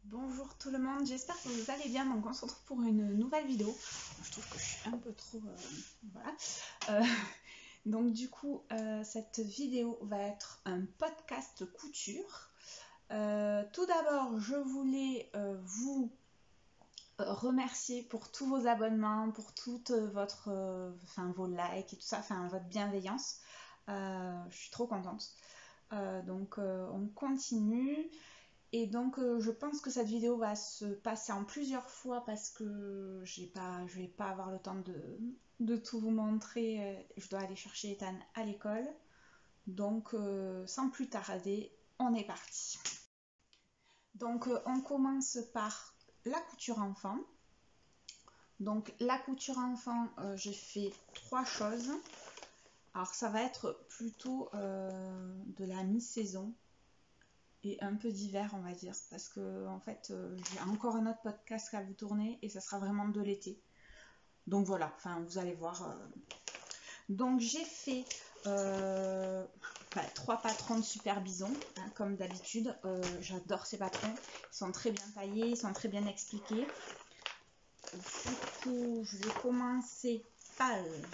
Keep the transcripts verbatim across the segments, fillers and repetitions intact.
Bonjour tout le monde, j'espère que vous allez bien. Donc on se retrouve pour une nouvelle vidéo. Je trouve que je suis un peu trop... Euh, voilà. Euh, donc du coup, euh, cette vidéo va être un podcast couture. Euh, tout d'abord, je voulais euh, vous remercier pour tous vos abonnements, pour toute votre... Euh, enfin vos likes et tout ça, enfin votre bienveillance. Euh, je suis trop contente. Euh, donc euh, on continue. Et donc euh, je pense que cette vidéo va se passer en plusieurs fois parce que j'ai pas, je vais pas avoir le temps de, de tout vous montrer. Je dois aller chercher Ethan à l'école. Donc euh, sans plus tarder, on est parti. Donc euh, on commence par la couture enfant. Donc la couture enfant, euh, j'ai fait trois choses. Alors ça va être plutôt euh, de la mi-saison. Et un peu d'hiver on va dire, parce que en fait euh, j'ai encore un autre podcast à vous tourner et ça sera vraiment de l'été, donc voilà, enfin vous allez voir. euh. Donc j'ai fait euh, bah, trois patrons de Super Bison, hein, comme d'habitude. euh, j'adore ces patrons, ils sont très bien taillés, ils sont très bien expliqués. Du coup je vais commencer par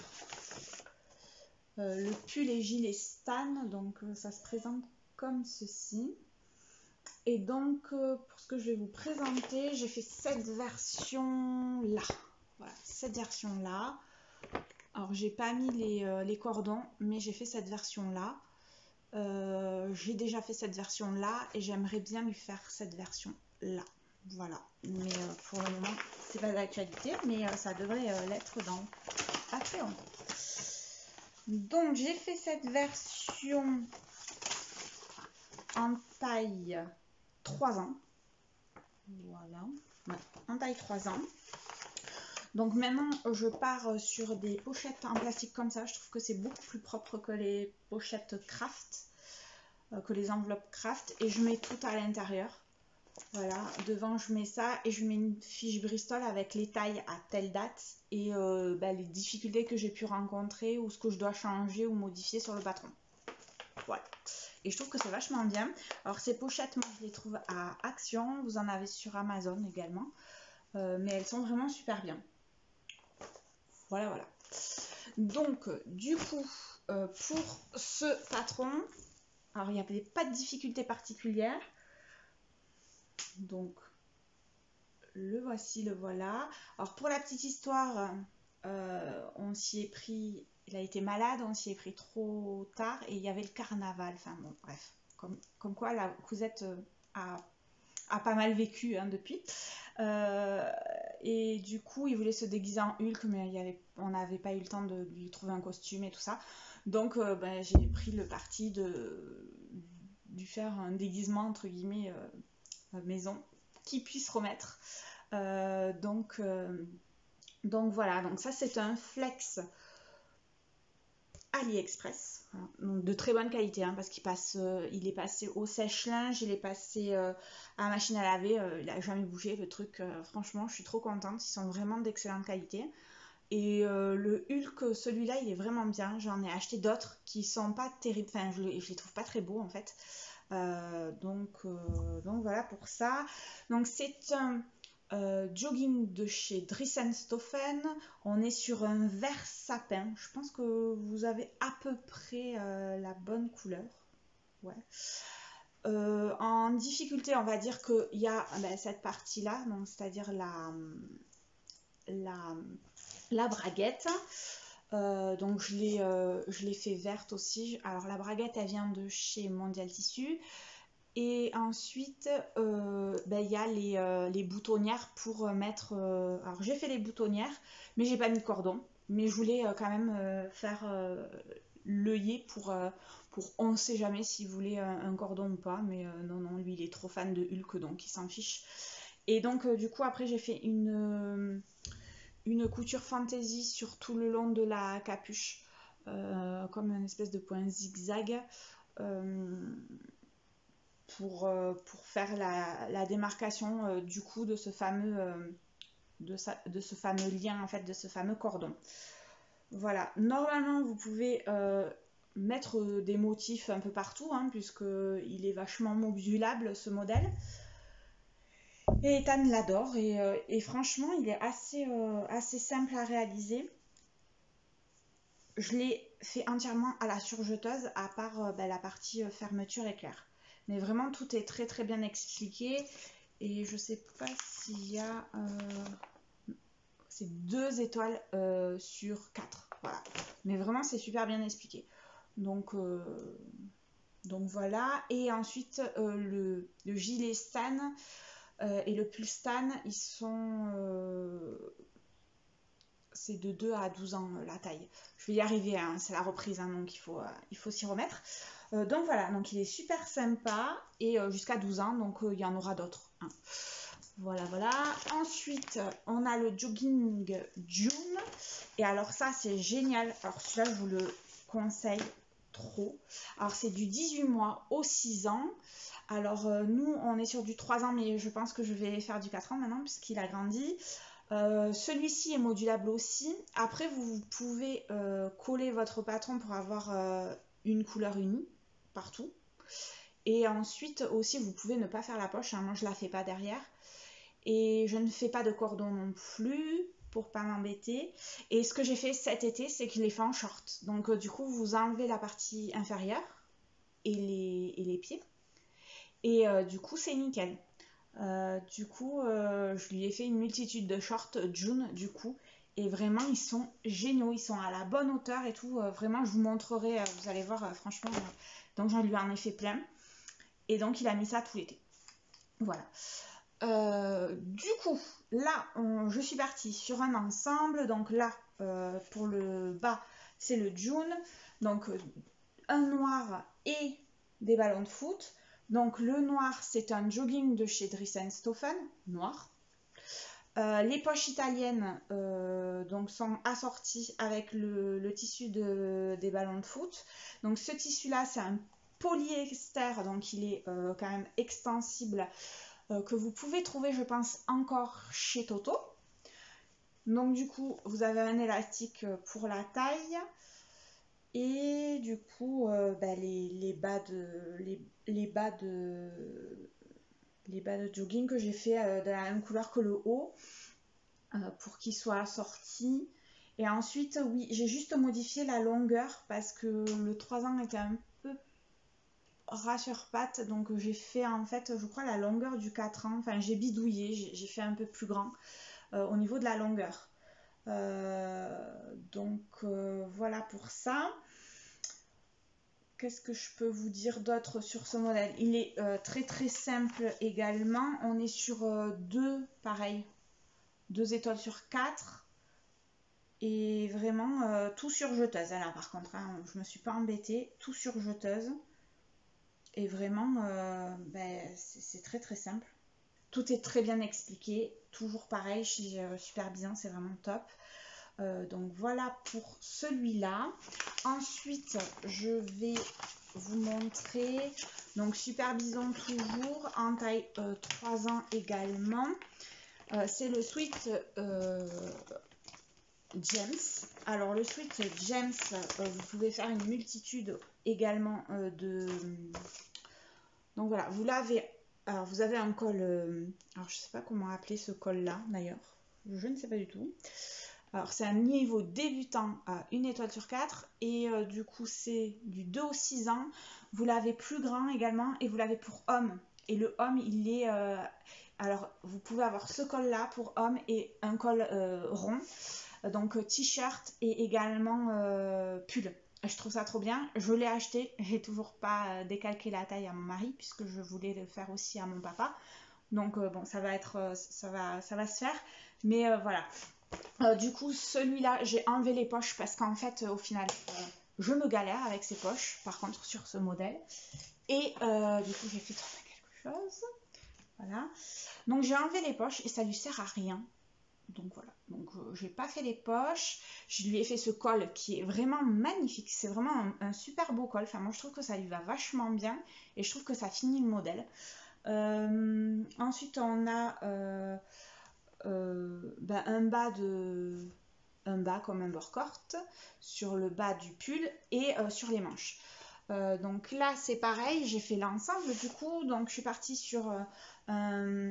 euh, le pull et gilet Stan. Donc euh, ça se présente comme ceci. Et donc, euh, pour ce que je vais vous présenter, j'ai fait cette version-là. Voilà, cette version-là. Alors, j'ai pas mis les, euh, les cordons, mais j'ai fait cette version-là. Euh, j'ai déjà fait cette version-là et j'aimerais bien lui faire cette version-là. Voilà. Mais euh, pour le moment, c'est pas d'actualité, mais euh, ça devrait euh, l'être dans pas très longtemps. Donc, j'ai fait cette version en taille trois ans. Voilà, ouais, en taille trois ans. Donc maintenant je pars sur des pochettes en plastique comme ça. Je trouve que c'est beaucoup plus propre que les pochettes craft, euh, que les enveloppes craft. Et je mets tout à l'intérieur. Voilà, devant je mets ça et je mets une fiche Bristol avec les tailles à telle date et euh, bah, les difficultés que j'ai pu rencontrer ou ce que je dois changer ou modifier sur le patron. Voilà. Et je trouve que c'est vachement bien. Alors ces pochettes, moi je les trouve à Action. Vous en avez sur Amazon également. Euh, mais elles sont vraiment super bien. Voilà, voilà. Donc, du coup, euh, pour ce patron, alors il n'y avait pas de difficulté particulière. Donc, le voici, le voilà. Alors, pour la petite histoire, euh, on s'y est pris... Il a été malade, on s'y est pris trop tard et il y avait le carnaval. Enfin bon, bref. Comme, comme quoi la cousette a, a pas mal vécu hein, depuis. Euh, et du coup, il voulait se déguiser en Hulk, mais il y avait, on n'avait pas eu le temps de lui trouver un costume et tout ça. Donc, euh, ben, j'ai pris le parti de lui faire un déguisement entre guillemets euh, maison qui puisse remettre. Euh, donc, euh, donc voilà. Donc ça, c'est un flex AliExpress, hein, donc de très bonne qualité hein, parce qu'il passe, euh, il est passé au sèche-linge, il est passé euh, à la machine à laver, euh, il n'a jamais bougé le truc. Euh, franchement, je suis trop contente. Ils sont vraiment d'excellente qualité. Et euh, le Hulk, celui-là, il est vraiment bien. J'en ai acheté d'autres qui sont pas terribles. Enfin, je, je les trouve pas très beaux en fait. Euh, donc, euh, donc voilà pour ça. Donc c'est un euh, jogging de chez Dries-en-Stoffen. On est sur un vert sapin. Je pense que vous avez à peu près euh, la bonne couleur. Ouais. Euh, en difficulté, on va dire qu'il y a ben, cette partie-là, donc c'est-à-dire la, la, la braguette. Euh, donc je l'ai euh, je l'ai fait verte aussi. Alors la braguette, elle vient de chez Mondial Tissu. Et ensuite, euh, ben, y a les, euh, les boutonnières pour mettre... Euh, alors j'ai fait les boutonnières, mais j'ai pas mis de cordon. Mais je voulais euh, quand même euh, faire euh, l'œillet pour, euh, pour... On ne sait jamais s'il voulait un, un cordon ou pas. Mais euh, non, non, lui il est trop fan de Hulk, donc il s'en fiche. Et donc euh, du coup après j'ai fait une, euh, une couture fantaisie sur tout le long de la capuche. Euh, comme une espèce de point zigzag. Euh, Pour, euh, pour faire la, la démarcation euh, du coup de ce fameux euh, de, sa, de ce fameux lien en fait, de ce fameux cordon. Voilà, normalement vous pouvez euh, mettre des motifs un peu partout hein, puisque il est vachement modulable ce modèle. Et Ethan l'adore et, euh, et franchement il est assez, euh, assez simple à réaliser. Je l'ai fait entièrement à la surjeteuse à part euh, ben, la partie euh, fermeture éclair. Mais vraiment tout est très très bien expliqué et je sais pas s'il y a... Euh... c'est deux étoiles euh, sur quatre. Voilà. Mais vraiment c'est super bien expliqué. Donc... Euh... Donc voilà, et ensuite euh, le, le gilet Stan euh, et le pull Stan, ils sont... Euh, c'est de deux à douze ans euh, la taille. Je vais y arriver, hein, c'est la reprise, hein, donc il faut, euh, il faut s'y remettre. Euh, donc voilà, donc il est super sympa, et euh, jusqu'à douze ans, donc euh, il y en aura d'autres. Hein. Voilà, voilà. Ensuite, on a le jogging June, et alors ça c'est génial, alors celui-là je vous le conseille trop. Alors c'est du dix-huit mois au six ans. Alors euh, nous on est sur du trois ans, mais je pense que je vais faire du quatre ans maintenant puisqu'il a grandi. Euh, celui-ci est modulable aussi. Après vous pouvez euh, coller votre patron pour avoir euh, une couleur unie partout. Et ensuite aussi vous pouvez ne pas faire la poche, hein. Moi je la fais pas derrière. Et je ne fais pas de cordon non plus pour pas m'embêter. Et ce que j'ai fait cet été, c'est que je l'ai fait en short. Donc euh, du coup, vous enlevez la partie inférieure et les, et les pieds. Et euh, du coup, c'est nickel. Euh, du coup, euh, je lui ai fait une multitude de shorts June, du coup. Et vraiment, ils sont géniaux. Ils sont à la bonne hauteur et tout. Euh, vraiment, je vous montrerai. Euh, vous allez voir, euh, franchement. Euh, donc, j'en lui en ai fait plein. Et donc, il a mis ça tout l'été. Voilà. Euh, du coup, là, on, je suis partie sur un ensemble. Donc là, euh, pour le bas, c'est le June. Donc, euh, un noir et des ballons de foot. Donc, le noir, c'est un jogging de chez Dries and Stoffen, noir. Euh, les poches italiennes euh, donc sont assorties avec le, le tissu de, des ballons de foot. Donc, ce tissu-là, c'est un polyester, donc il est euh, quand même extensible. Euh, que vous pouvez trouver, je pense, encore chez Toto. Donc du coup, vous avez un élastique pour la taille. Et du coup, euh, bah, les, les bas de les, les bas de les bas de jogging que j'ai fait euh, de la même couleur que le haut euh, pour qu'il soit assorti. Et ensuite, oui, j'ai juste modifié la longueur parce que le trois ans était un peu ras sur pattes, donc j'ai fait en fait je crois la longueur du quatre ans, enfin j'ai bidouillé, j'ai fait un peu plus grand euh, au niveau de la longueur. Euh, donc euh, voilà pour ça. Qu'est-ce que je peux vous dire d'autre sur ce modèle? Il est euh, très très simple également. On est sur euh, deux, pareil, deux étoiles sur quatre. Et vraiment euh, tout sur jeteuse. Là par contre, hein, je me suis pas embêtée, tout sur jeteuse. Et vraiment, euh, ben, c'est très très simple. Tout est très bien expliqué, toujours pareil chez euh, Superbison, c'est vraiment top. Euh, donc voilà pour celui-là. Ensuite, je vais vous montrer, donc Superbison toujours, en taille euh, trois ans également. Euh, c'est le sweat euh, James. Alors le sweat James, euh, vous pouvez faire une multitude également euh, de... Donc voilà, vous l'avez... Alors vous avez un col... Euh, alors je sais pas comment appeler ce col-là d'ailleurs. Je ne sais pas du tout. Alors c'est un niveau débutant à une étoile sur quatre. Et euh, du coup c'est du deux au six ans. Vous l'avez plus grand également. Et vous l'avez pour homme. Et le homme il est... Euh, alors vous pouvez avoir ce col-là pour homme et un col euh, rond. Donc t-shirt et également euh, pull. Je trouve ça trop bien. Je l'ai acheté. J'ai toujours pas décalqué la taille à mon mari puisque je voulais le faire aussi à mon papa. Donc euh, bon, ça va être, euh, ça va, ça va se faire. Mais euh, voilà. Euh, du coup, celui-là, j'ai enlevé les poches parce qu'en fait, euh, au final, euh, je me galère avec ces poches. Par contre, sur ce modèle. Et euh, du coup, j'ai fait tourner quelque chose. Voilà. Donc j'ai enlevé les poches et ça lui sert à rien. Donc voilà, donc euh, j'ai pas fait les poches, je lui ai fait ce col qui est vraiment magnifique, c'est vraiment un, un super beau col, enfin moi je trouve que ça lui va vachement bien et je trouve que ça finit le modèle. Euh, ensuite on a euh, euh, ben, un bas de un bas comme un bord-corte sur le bas du pull et euh, sur les manches. Euh, donc là c'est pareil, j'ai fait l'ensemble du coup, donc je suis partie sur euh, un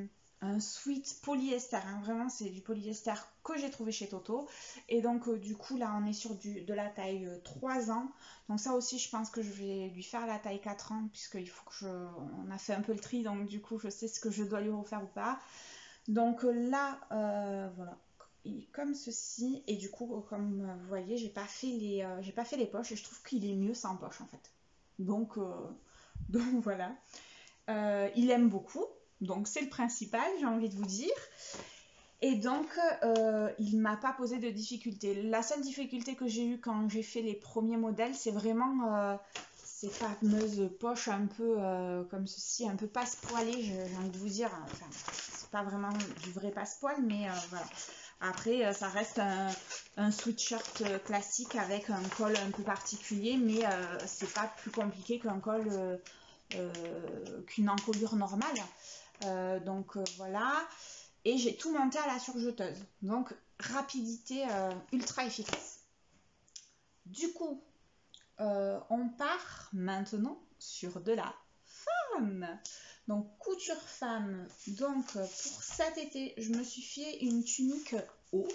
un sweat polyester, hein. Vraiment c'est du polyester que j'ai trouvé chez Toto. Et donc euh, du coup là on est sur du, de la taille euh, trois ans. Donc ça aussi je pense que je vais lui faire la taille quatre ans, puisqu'il faut que je... On a fait un peu le tri, donc du coup je sais ce que je dois lui refaire ou pas. Donc euh, là, euh, voilà, comme ceci. Et du coup, comme vous voyez, j'ai pas fait les, euh, j'ai pas fait les poches, et je trouve qu'il est mieux sans poche en fait. Donc, euh, donc voilà. Euh, il aime beaucoup, donc c'est le principal, j'ai envie de vous dire. Et donc, euh, il m'a pas posé de difficulté. La seule difficulté que j'ai eue quand j'ai fait les premiers modèles, c'est vraiment euh, ces fameuses poches un peu euh, comme ceci, un peu passe-poilées, j'ai envie de vous dire. Enfin, c'est pas vraiment du vrai passe-poil, mais euh, voilà. Après, euh, ça reste un, un sweatshirt classique avec un col un peu particulier, mais euh, c'est pas plus compliqué qu'un col, euh, euh, qu'une encolure normale. Euh, donc euh, voilà. Et j'ai tout monté à la surjeteuse. Donc rapidité euh, ultra efficace. Du coup, euh, on part maintenant sur de la femme. Donc couture femme. Donc pour cet été, je me suis fait une tunique haut.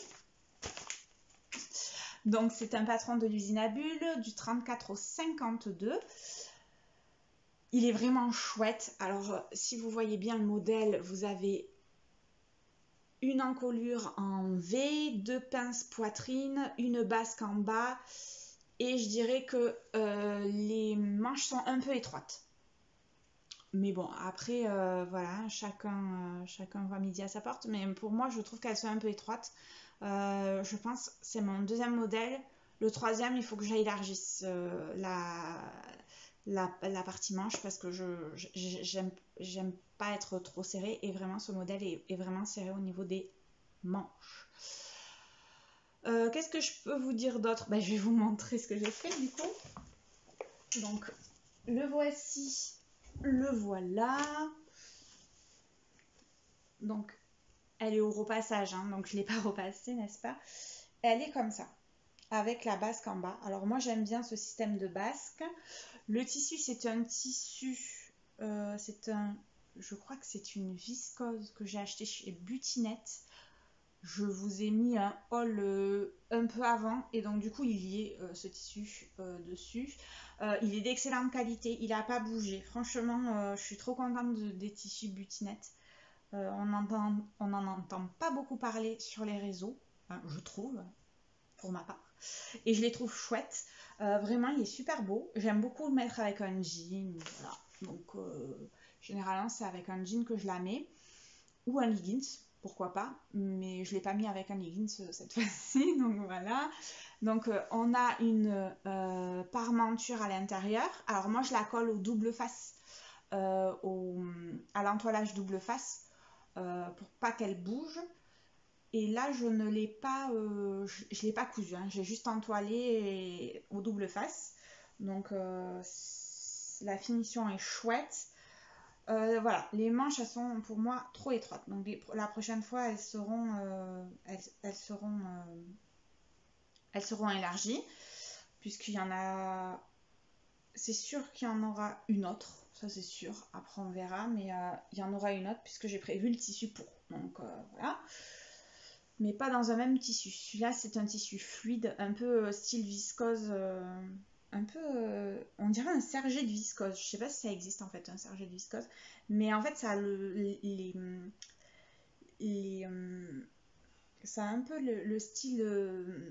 Donc c'est un patron de l'usine à bulles du trente-quatre au cinquante-deux. Il est vraiment chouette. Alors si vous voyez bien le modèle, vous avez une encolure en V, deux pinces poitrine, une basque en bas, et je dirais que euh, les manches sont un peu étroites. Mais bon, après, euh, voilà, chacun, euh, chacun voit midi à sa porte, mais pour moi, je trouve qu'elles sont un peu étroites. Euh, je pense c'est mon deuxième modèle. Le troisième, il faut que j'élargisse euh, la, la, la partie manche, parce que je j'aime j'aime pas être trop serré, et vraiment ce modèle est, est vraiment serré au niveau des manches. Euh, Qu'est-ce que je peux vous dire d'autre? Ben, je vais vous montrer ce que j'ai fait du coup. Donc le voici, le voilà. Donc elle est au repassage, hein, donc je ne l'ai pas repassée, n'est-ce pas? Elle est comme ça, avec la basque en bas. Alors moi j'aime bien ce système de basque. Le tissu, c'est un tissu, euh, c'est un, je crois que c'est une viscose que j'ai acheté chez Butinette. Je vous ai mis un haul euh, un peu avant, et donc du coup il y est euh, ce tissu euh, dessus. Euh, il est d'excellente qualité, il n'a pas bougé. Franchement, euh, je suis trop contente de, des tissus Butinette. Euh, on n'en entend pas beaucoup parler sur les réseaux, enfin, je trouve, pour ma part. Et je les trouve chouettes. Euh, vraiment, il est super beau. J'aime beaucoup le mettre avec un jean. Voilà. Donc, euh, généralement, c'est avec un jean que je la mets. Ou un leggings, pourquoi pas. Mais je ne l'ai pas mis avec un leggings euh, cette fois-ci. Donc, voilà. Donc, euh, on a une euh, parmenture à l'intérieur. Alors, moi, je la colle au double face. Euh, au, à l'entoilage double face. Euh, pour pas qu'elle bouge. Et là, je ne l'ai pas, euh, je, je l'ai pas cousu, hein. J'ai juste entoilé et, au double face. Donc, euh, la finition est chouette. Euh, voilà, les manches, elles sont pour moi trop étroites. Donc, les, la prochaine fois, elles seront, euh, elles, elles seront, euh, elles seront élargies, puisqu'il y en a. C'est sûr qu'il y en aura une autre, ça c'est sûr. Après, on verra, mais euh, il y en aura une autre puisque j'ai prévu le tissu pour. Donc, euh, voilà. Mais pas dans un même tissu. Celui-là, c'est un tissu fluide, un peu euh, style viscose, euh, un peu, euh, on dirait un sergé de viscose. Je sais pas si ça existe en fait, un sergé de viscose, mais en fait, ça a le, les, les, les euh, ça a un peu le, le style euh,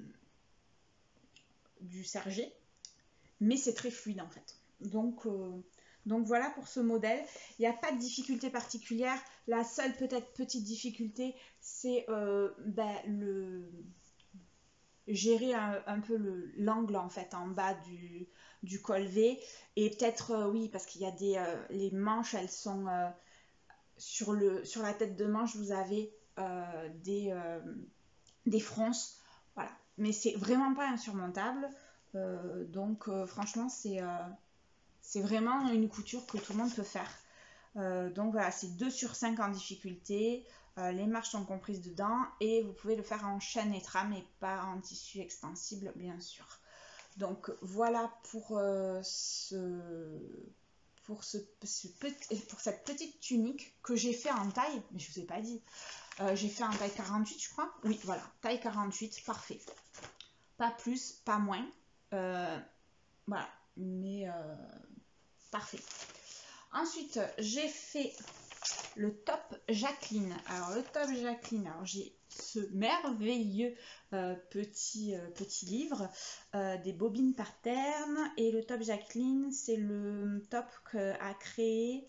du sergé, mais c'est très fluide en fait. Donc, euh, donc voilà pour ce modèle. Il n'y a pas de difficulté particulière. La seule peut-être petite difficulté, c'est euh, ben, le gérer un, un peu l'angle en fait en bas du, du col V, et peut-être euh, oui, parce qu'il y a des euh, les manches, elles sont euh, sur le sur la tête de manche, vous avez euh, des euh, des fronces, voilà, mais c'est vraiment pas insurmontable. Euh, donc euh, franchement c'est euh, c'est vraiment une couture que tout le monde peut faire. Euh, donc voilà, c'est deux sur cinq en difficulté. Euh, les marches sont comprises dedans, et vous pouvez le faire en chaîne et trame et pas en tissu extensible, bien sûr. Donc voilà pour, euh, ce, pour, ce, ce petit, pour cette petite tunique que j'ai fait en taille, mais je vous ai pas dit, euh, j'ai fait en taille quarante-huit je crois, oui voilà, taille quarante-huit, parfait, pas plus, pas moins, euh, voilà, mais euh, parfait. Ensuite, j'ai fait le top Jacqueline. Alors, le top Jacqueline, alors j'ai ce merveilleux euh, petit, euh, petit livre, euh, des bobines pattern. Et le top Jacqueline, c'est le top qu'a créé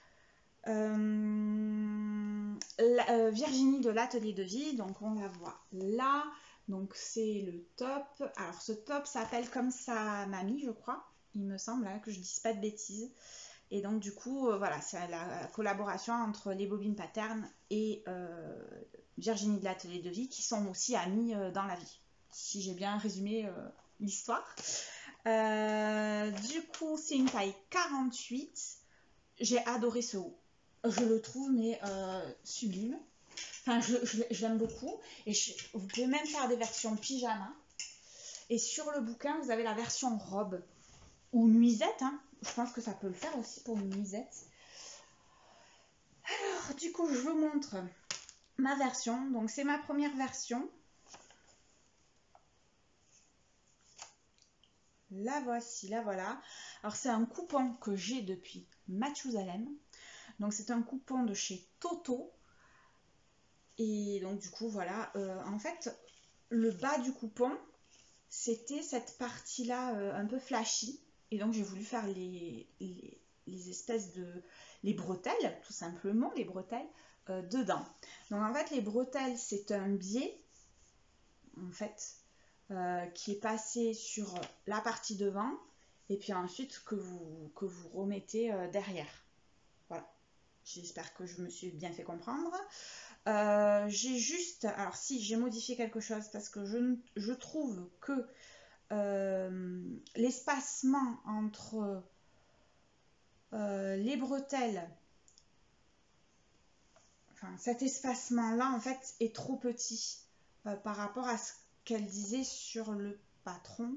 euh, la, euh, Virginie de l'Atelier de Vie. Donc, on la voit là. Donc, c'est le top. Alors, ce top s'appelle comme sa mamie, je crois. Il me semble, hein, que je ne dise pas de bêtises. Et donc du coup, euh, voilà, c'est la collaboration entre les bobines pattern et euh, Virginie de l'Atelier de Vie, qui sont aussi amies euh, dans la vie, si j'ai bien résumé euh, l'histoire. Euh, du coup, c'est une taille quarante-huit. J'ai adoré ce haut. Je le trouve, mais euh, sublime. Enfin, je, je, je l'aime beaucoup. Et je, vous pouvez même faire des versions pyjama. Et sur le bouquin, vous avez la version robe ou nuisette, hein. Je pense que ça peut le faire aussi pour une nuisette. Alors, du coup, je vous montre ma version. Donc, c'est ma première version. La voici, la voilà. Alors, c'est un coupon que j'ai depuis Mathusalem. Donc, c'est un coupon de chez Toto. Et donc, du coup, voilà. Euh, en fait, le bas du coupon, c'était cette partie-là euh, un peu flashy. Et donc, j'ai voulu faire les, les, les espèces de... les bretelles, tout simplement, les bretelles, euh, dedans. Donc, en fait, les bretelles, c'est un biais, en fait, euh, qui est passé sur la partie devant, et puis ensuite que vous, que vous remettez euh, derrière. Voilà. J'espère que je me suis bien fait comprendre. Euh, j'ai juste... Alors, si, j'ai modifié quelque chose, parce que je, je trouve que Euh, l'espacement entre euh, les bretelles, enfin cet espacement là en fait est trop petit euh, par rapport à ce qu'elle disait sur le patron.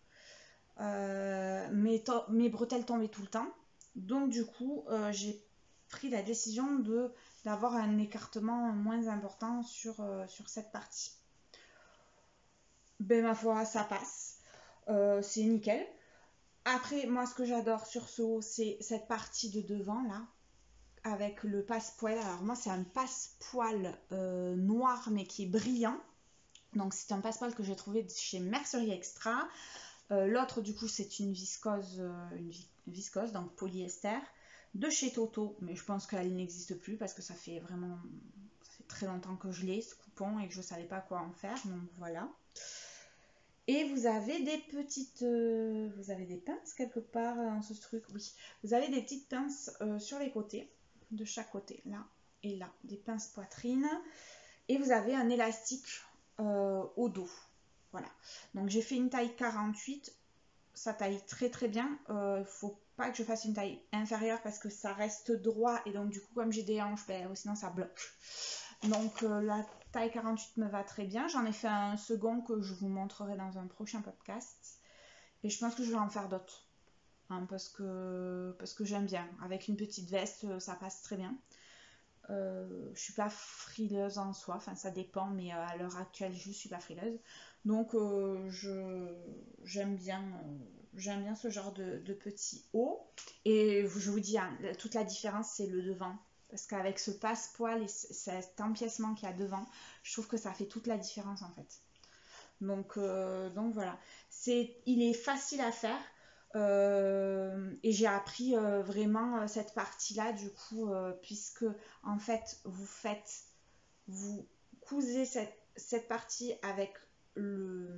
Euh, mes, mes bretelles tombaient tout le temps, donc du coup euh, j'ai pris la décision de d'avoir un écartement moins important sur, euh, sur cette partie. Ben ma foi, ça passe. Euh, c'est nickel. Après, moi, ce que j'adore sur ce haut, c'est cette partie de devant, là, avec le passepoil. Alors, moi, c'est un passepoil euh, noir, mais qui est brillant. Donc, c'est un passepoil que j'ai trouvé chez Mercerie Extra. Euh, L'autre, du coup, c'est une viscose, euh, une viscose, donc polyester, de chez Toto. Mais je pense qu'elle n'existe plus parce que ça fait vraiment... Ça fait très longtemps que je l'ai, ce coupon, et que je ne savais pas quoi en faire. Donc, voilà. Et vous avez des petites... Euh, vous avez des pinces quelque part dans ce truc. Oui, vous avez des petites pinces euh, sur les côtés, de chaque côté, là et là. Des pinces poitrine. Et vous avez un élastique euh, au dos. Voilà. Donc j'ai fait une taille quarante-huit. Ça taille très très bien. Il euh, ne faut pas que je fasse une taille inférieure parce que ça reste droit. Et donc du coup, comme j'ai des hanches, ben, sinon ça bloque. Donc euh, la taille quarante-huit me va très bien. J'en ai fait un second que je vous montrerai dans un prochain podcast. Et je pense que je vais en faire d'autres. Hein, parce que, parce que j'aime bien. Avec une petite veste, ça passe très bien. Euh, je suis pas frileuse en soi. Enfin, ça dépend. Mais à l'heure actuelle, je suis pas frileuse. Donc, euh, je, j'aime bien, euh, j'aime bien ce genre de, de petits hauts. Et je vous dis, hein, toute la différence, c'est le devant. Parce qu'avec ce passepoil et cet empiècement qu'il y a devant, je trouve que ça fait toute la différence en fait. Donc, euh, donc voilà. C'est, il est facile à faire. Euh, et j'ai appris euh, vraiment cette partie-là du coup, euh, puisque en fait, vous faites, vous cousez cette, cette partie avec le,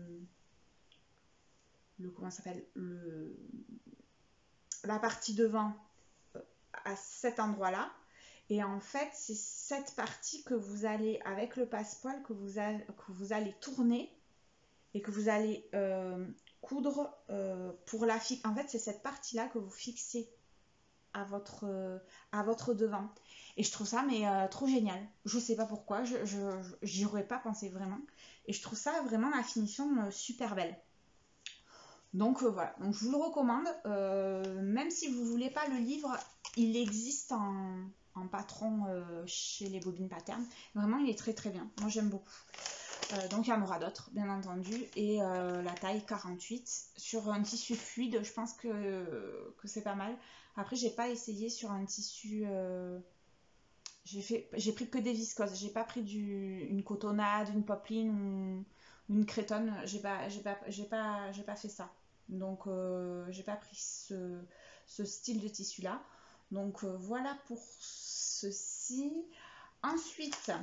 le comment ça s'appelle, le, la partie devant à cet endroit-là. Et en fait, c'est cette partie que vous allez, avec le passepoil, que vous, a, que vous allez tourner et que vous allez euh, coudre euh, pour la fixer. En fait, c'est cette partie-là que vous fixez à votre, euh, à votre devant. Et je trouve ça mais euh, trop génial. Je sais pas pourquoi, je, je, j'y aurais pas pensé vraiment. Et je trouve ça vraiment la finition euh, super belle. Donc euh, voilà, donc je vous le recommande, euh, même si vous voulez pas le livre, il existe en, en patron euh, chez les Bobines Pattern. Vraiment, il est très très bien, moi j'aime beaucoup. Euh, donc il y en aura d'autres, bien entendu, et euh, la taille quarante-huit. Sur un tissu fluide, je pense que, que c'est pas mal. Après, j'ai pas essayé sur un tissu... Euh, j'ai fait, j'ai pris que des viscoses, j'ai pas pris du, une cotonnade, une popeline ou une crétonne, j'ai pas, j'ai pas, j'ai pas, j'ai pas fait ça. Donc euh, j'ai pas pris ce, ce style de tissu là. Donc euh, voilà pour ceci. Ensuite,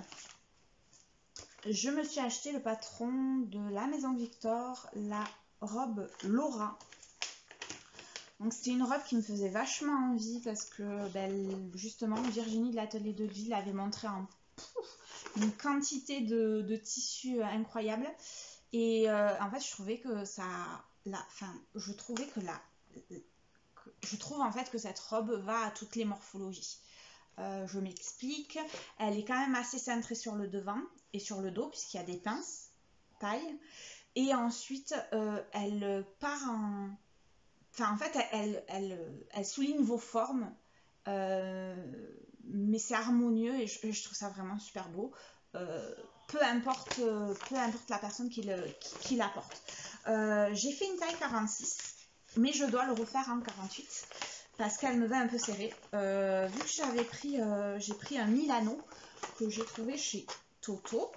je me suis acheté le patron de la Maison Victor, la robe Laura. Donc c'était une robe qui me faisait vachement envie parce que ben, justement Virginie de l'atelier de Ville avait montré en une quantité de, de tissus incroyable. Et euh, en fait, je trouvais que ça... La, enfin, je trouvais que la... Que, je trouve en fait que cette robe va à toutes les morphologies. Euh, je m'explique. Elle est quand même assez cintrée sur le devant et sur le dos puisqu'il y a des pinces taille. Et ensuite, euh, elle part en... Enfin, en fait, elle, elle, elle souligne vos formes. Euh, mais c'est harmonieux et je, je, trouve ça vraiment super beau. Euh, peu importe, euh, peu importe la personne qui, le, qui, qui la porte. Euh, j'ai fait une taille quarante-six, mais je dois le refaire en quarante-huit parce qu'elle me va un peu serrée. Euh, vu que j'avais pris, euh, j'ai pris un Milano que j'ai trouvé chez Toto.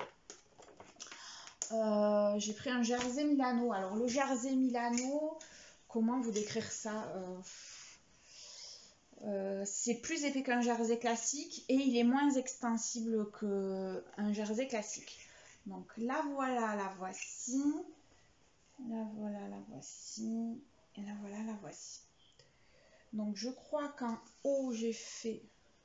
Euh, j'ai pris un jersey Milano. Alors le jersey Milano, comment vous décrire ça? euh, Euh, c'est plus épais qu'un jersey classique et il est moins extensible qu'un jersey classique. Donc la voilà, la voici. La voilà, la voici. Et la voilà, la voici. Donc je crois qu'en haut j'ai fait...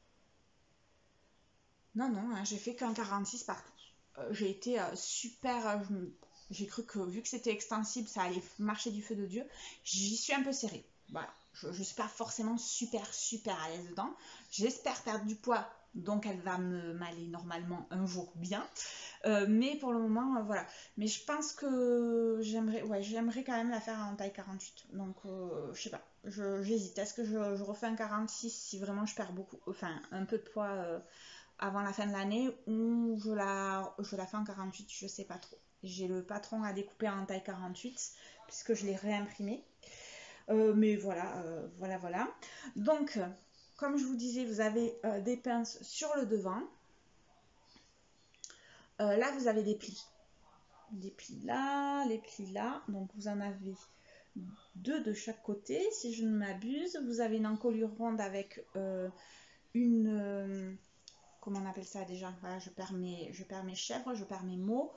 Non, non, hein, j'ai fait qu'un quarante-six partout. Euh, j'ai été euh, super... Euh, j'ai cru que vu que c'était extensible, ça allait marcher du feu de Dieu. J'y suis un peu serrée. Voilà. Je ne suis pas forcément super super à l'aise dedans. J'espère perdre du poids, donc elle va me m'aller normalement un jour bien. Euh, mais pour le moment, euh, voilà. Mais je pense que j'aimerais ouais, j'aimerais quand même la faire en taille quarante-huit. Donc euh, je sais pas, j'hésite. Est-ce que je, je refais un quarante-six si vraiment je perds beaucoup, enfin un peu de poids euh, avant la fin de l'année, ou je la, je la fais en quarante-huit, je sais pas trop. J'ai le patron à découper en taille quarante-huit puisque je l'ai réimprimé. Euh, mais voilà, euh, voilà, voilà. Donc, comme je vous disais, vous avez euh, des pinces sur le devant. Euh, là, vous avez des plis. Des plis là, les plis là. Donc, vous en avez deux de chaque côté, si je ne m'abuse. Vous avez une encolure ronde avec euh, une... Euh, comment on appelle ça déjà? Voilà, je perds mes, je perds mes chèvres, je perds mes mots.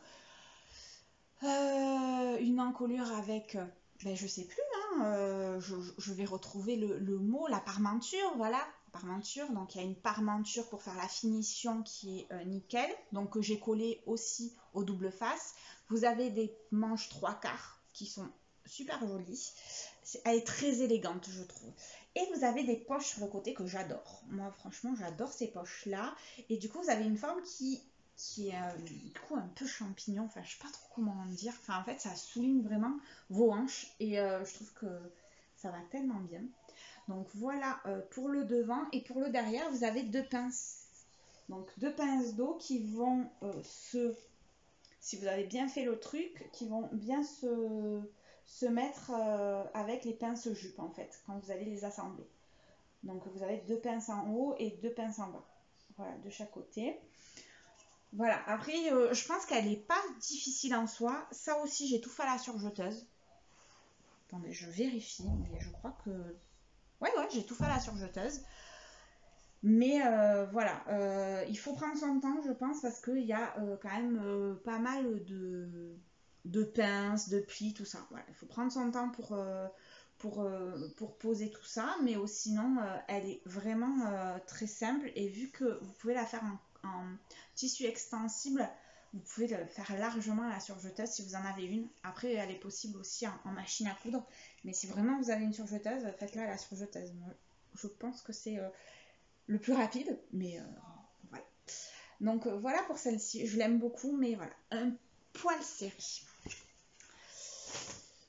Euh, une encolure avec... Ben, je sais plus, hein, euh, je, je, vais retrouver le, le mot, la parmenture, voilà, parmenture. Donc il y a une parmenture pour faire la finition qui est euh, nickel, donc que j'ai collé aussi au double face. Vous avez des manches trois quarts qui sont super jolies. Elle est très élégante, je trouve. Et vous avez des poches sur le côté que j'adore. Moi, franchement, j'adore ces poches-là. Et du coup, vous avez une forme qui qui est euh, du coup un peu champignon, enfin je sais pas trop comment dire, enfin en fait ça souligne vraiment vos hanches et euh, je trouve que ça va tellement bien. Donc voilà euh, pour le devant, et pour le derrière vous avez deux pinces, donc deux pinces d'eau qui vont euh, se, si vous avez bien fait le truc, qui vont bien se, se mettre euh, avec les pinces jupes en fait quand vous allez les assembler. Donc vous avez deux pinces en haut et deux pinces en bas, voilà, de chaque côté. Voilà, après, euh, je pense qu'elle n'est pas difficile en soi. Ça aussi, j'ai tout fait à la surjeteuse. Attendez, je vérifie, mais je crois que... Ouais, ouais, j'ai tout fait à la surjeteuse. Mais euh, voilà, euh, il faut prendre son temps, je pense, parce qu'il y a euh, quand même euh, pas mal de, de pinces, de plis, tout ça. Voilà, il faut prendre son temps pour, euh, pour, euh, pour poser tout ça, mais oh, sinon, euh, elle est vraiment euh, très simple. Et vu que vous pouvez la faire en, en tissu extensible, vous pouvez le faire largement à la surjeteuse si vous en avez une. Après, elle est possible aussi en, en machine à coudre, mais si vraiment vous avez une surjeteuse, faites-la à la surjeteuse. Moi, je pense que c'est... Euh, le plus rapide, mais euh, voilà. Donc euh, voilà pour celle-ci, je l'aime beaucoup, mais voilà, un poil serré.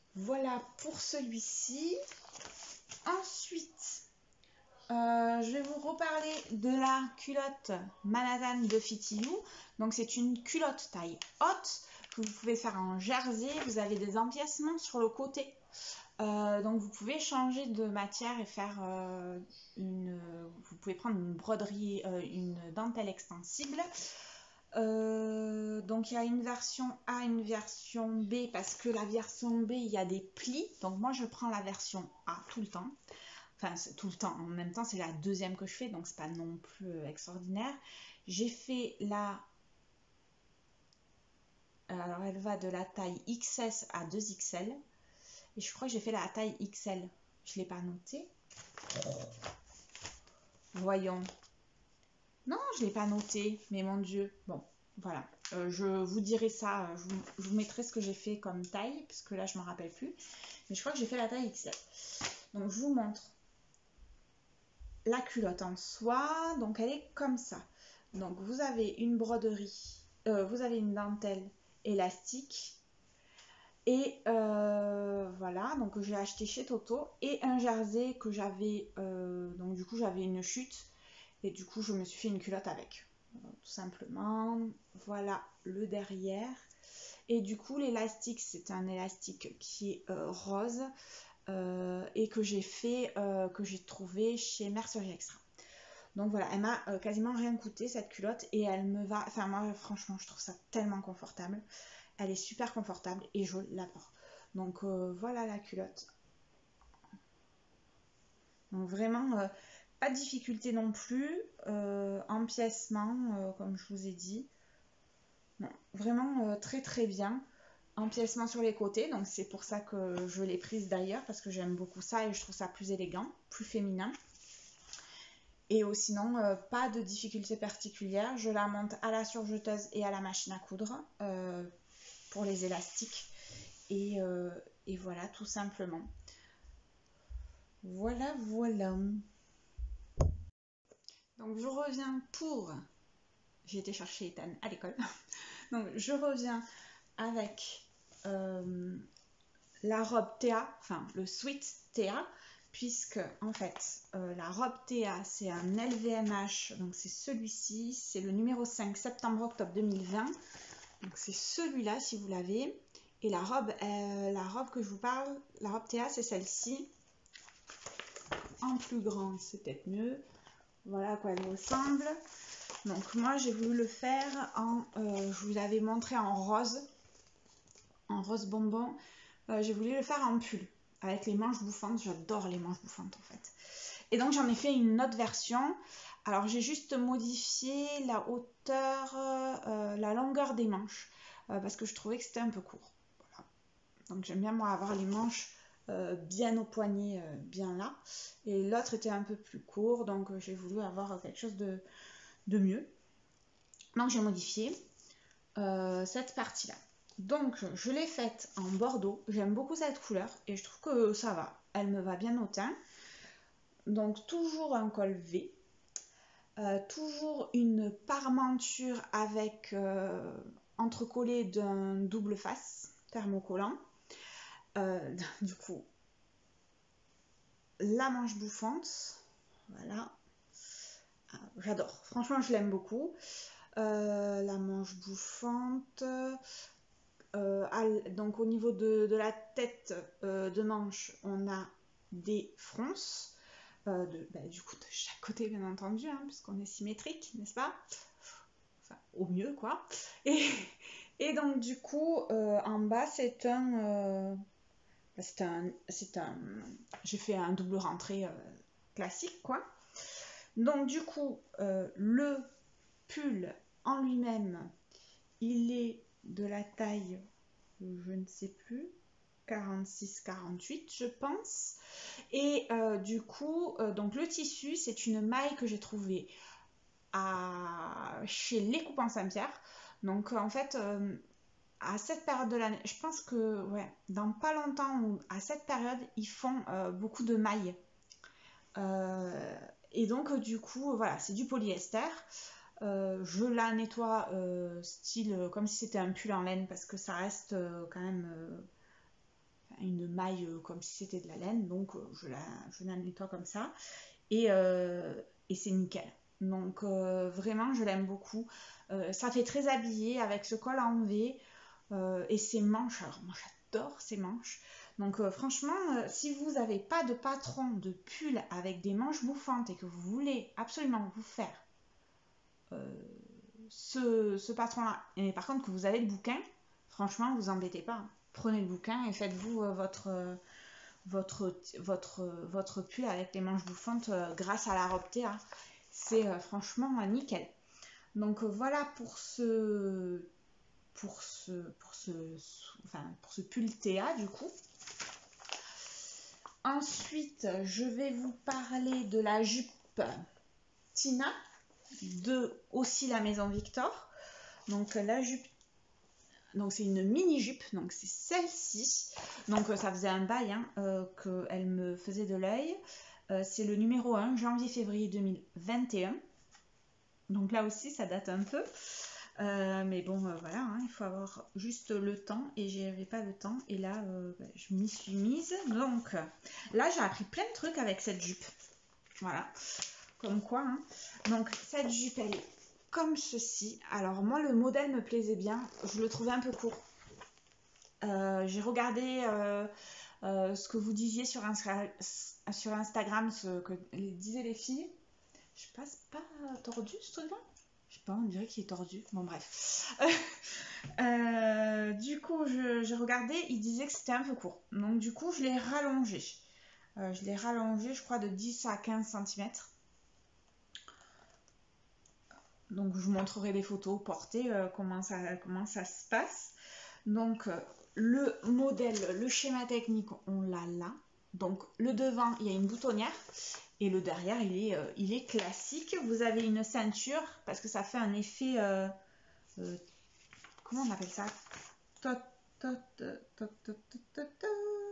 Voilà pour celui-ci. Ensuite, euh, je vais vous reparler de la culotte Manhattan de Fit You. Donc c'est une culotte taille haute que vous pouvez faire en jersey. Vous avez des empiècements sur le côté. Euh, donc vous pouvez changer de matière et faire euh, une... Vous pouvez prendre une broderie, euh, une dentelle extensible. Euh, donc il y a une version A, une version B, parce que la version B, il y a des plis. Donc moi, je prends la version A tout le temps. Enfin, tout le temps. En même temps, c'est la deuxième que je fais, donc c'est pas non plus euh, extraordinaire. J'ai fait la... Alors, elle va de la taille X S à deux X L. Et je crois que j'ai fait la taille X L. Je ne l'ai pas noté. Voyons. Non, je ne l'ai pas noté, mais mon Dieu. Bon, voilà. Euh, je vous dirai ça. Je vous, je vous mettrai ce que j'ai fait comme taille, parce que là, je ne me rappelle plus. Mais je crois que j'ai fait la taille X L. Donc, je vous montre la culotte en soie. Donc, elle est comme ça. Donc, vous avez une broderie. Euh, vous avez une dentelle élastique. Et euh, voilà, donc j'ai acheté chez Toto. Et un jersey que j'avais... Euh, donc, du coup, j'avais une chute. Et du coup, je me suis fait une culotte avec. Donc, tout simplement. Voilà le derrière. Et du coup, l'élastique, c'est un élastique qui est euh, rose. Euh, et que j'ai fait, euh, que j'ai trouvé chez Mercerie Extra. Donc voilà, elle m'a euh, quasiment rien coûté cette culotte. Et elle me va... Enfin, moi, franchement, je trouve ça tellement confortable. Elle est super confortable et je l'adore. Donc euh, voilà la culotte. Donc vraiment, euh, pas de difficulté non plus. Euh, empiècement, euh, comme je vous ai dit. Non, vraiment euh, très très bien. Empiècement sur les côtés, donc c'est pour ça que je l'ai prise d'ailleurs, parce que j'aime beaucoup ça et je trouve ça plus élégant, plus féminin. Et oh, sinon, euh, pas de difficulté particulière. Je la monte à la surjeteuse et à la machine à coudre euh, pour les élastiques. Et, euh, et voilà, tout simplement. Voilà, voilà. Donc je reviens pour... J'ai été chercher Ethan à l'école. Donc je reviens avec euh, la robe Théa, enfin le sweat Théa, puisque en fait euh, la robe Théa c'est un L V M H, donc c'est celui-ci, c'est le numéro cinq septembre-octobre deux mille vingt. Donc c'est celui-là si vous l'avez. Et la robe, euh, la robe que je vous parle, la robe Théa c'est celle-ci. En plus grand, c'est peut-être mieux. Voilà à quoi elle ressemble. Donc moi j'ai voulu le faire en, euh, je vous l'avais montré en rose, en rose bonbon. Euh, j'ai voulu le faire en pull, avec les manches bouffantes. J'adore les manches bouffantes en fait. Et donc j'en ai fait une autre version. Alors j'ai juste modifié la hauteur, euh, la longueur des manches, euh, parce que je trouvais que c'était un peu court. Voilà. Donc j'aime bien moi avoir les manches euh, bien au poignet, euh, bien là. Et l'autre était un peu plus court, donc euh, j'ai voulu avoir quelque chose de, de mieux. Donc j'ai modifié euh, cette partie-là. Donc je l'ai faite en bordeaux. J'aime beaucoup cette couleur et je trouve que ça va. Elle me va bien au teint. Donc toujours un col V. Euh, toujours une parmenture avec euh, entrecollé d'un double face thermocollant. Euh, du coup, la manche bouffante. Voilà. Ah, j'adore. Franchement, je l'aime beaucoup. Euh, la manche bouffante. Euh, à, donc au niveau de, de la tête euh, de manche, on a des fronces. Euh, de, bah, du coup, de chaque côté, bien entendu, hein, puisqu'on est symétrique, n'est-ce pas? Enfin, au mieux, quoi. Et, et donc, du coup, euh, en bas, c'est un... Euh, c'est un... C'est un... J'ai fait un double rentrée euh, classique, quoi. Donc, du coup, euh, le pull en lui-même, il est de la taille, je ne sais plus, quarante-six quarante-huit, je pense. Et euh, du coup, euh, donc le tissu, c'est une maille que j'ai trouvée à... chez Les Coupants Saint-Pierre. Donc, en fait, euh, à cette période de l'année, je pense que, ouais, dans pas longtemps, à cette période, ils font euh, beaucoup de mailles. Euh, et donc, du coup, voilà, c'est du polyester. Euh, je la nettoie euh, style comme si c'était un pull en laine parce que ça reste euh, quand même euh, une maille euh, comme si c'était de la laine, donc euh, je, la, je la nettoie comme ça, et, euh, et c'est nickel. Donc euh, vraiment, je l'aime beaucoup. Euh, ça fait très habillé avec ce col en V euh, et ses manches. Alors moi, j'adore ces manches. Donc euh, franchement, euh, si vous n'avez pas de patron de pull avec des manches bouffantes et que vous voulez absolument vous faire euh, ce, ce patron-là, et par contre que vous avez le bouquin, franchement, vous embêtez pas. Prenez le bouquin et faites-vous euh, votre, euh, votre, votre, votre pull avec les manches bouffantes euh, grâce à la robe Théa. C'est euh, franchement euh, nickel. Donc euh, voilà pour ce, pour ce, pour ce, enfin, pour ce pull Théa du coup. Ensuite, je vais vous parler de la jupe Tina de aussi la maison Victor. Donc la jupe, donc c'est une mini jupe, donc c'est celle-ci. Donc ça faisait un bail hein, euh, qu'elle me faisait de l'œil. Euh, c'est le numéro un, janvier-février deux mille vingt et un. Donc là aussi ça date un peu. Euh, mais bon euh, voilà, hein, il faut avoir juste le temps et j'avais pas le temps et là euh, bah, je m'y suis mise. Donc là j'ai appris plein de trucs avec cette jupe. Voilà, comme quoi. Hein. Donc cette jupe elle est comme ceci. Alors moi le modèle me plaisait bien, je le trouvais un peu court. Euh, j'ai regardé euh, euh, ce que vous disiez sur, Insta sur Instagram, ce que disaient les filles. Je passe pas tordu ce truc là. Je sais pas, on dirait qu'il est tordu. Bon bref. euh, du coup j'ai regardé, il disait que c'était un peu court. Donc du coup je l'ai rallongé. Euh, je l'ai rallongé je crois de dix à quinze centimètres. Donc je vous montrerai des photos portées, euh, comment, ça, comment ça se passe. Donc euh, le modèle, le schéma technique, on l'a là. Donc le devant, il y a une boutonnière. Et le derrière, il est, euh, il est classique. Vous avez une ceinture, parce que ça fait un effet... Euh, euh, comment on appelle ça tot, tot, tot, tot, tot, tot, tot.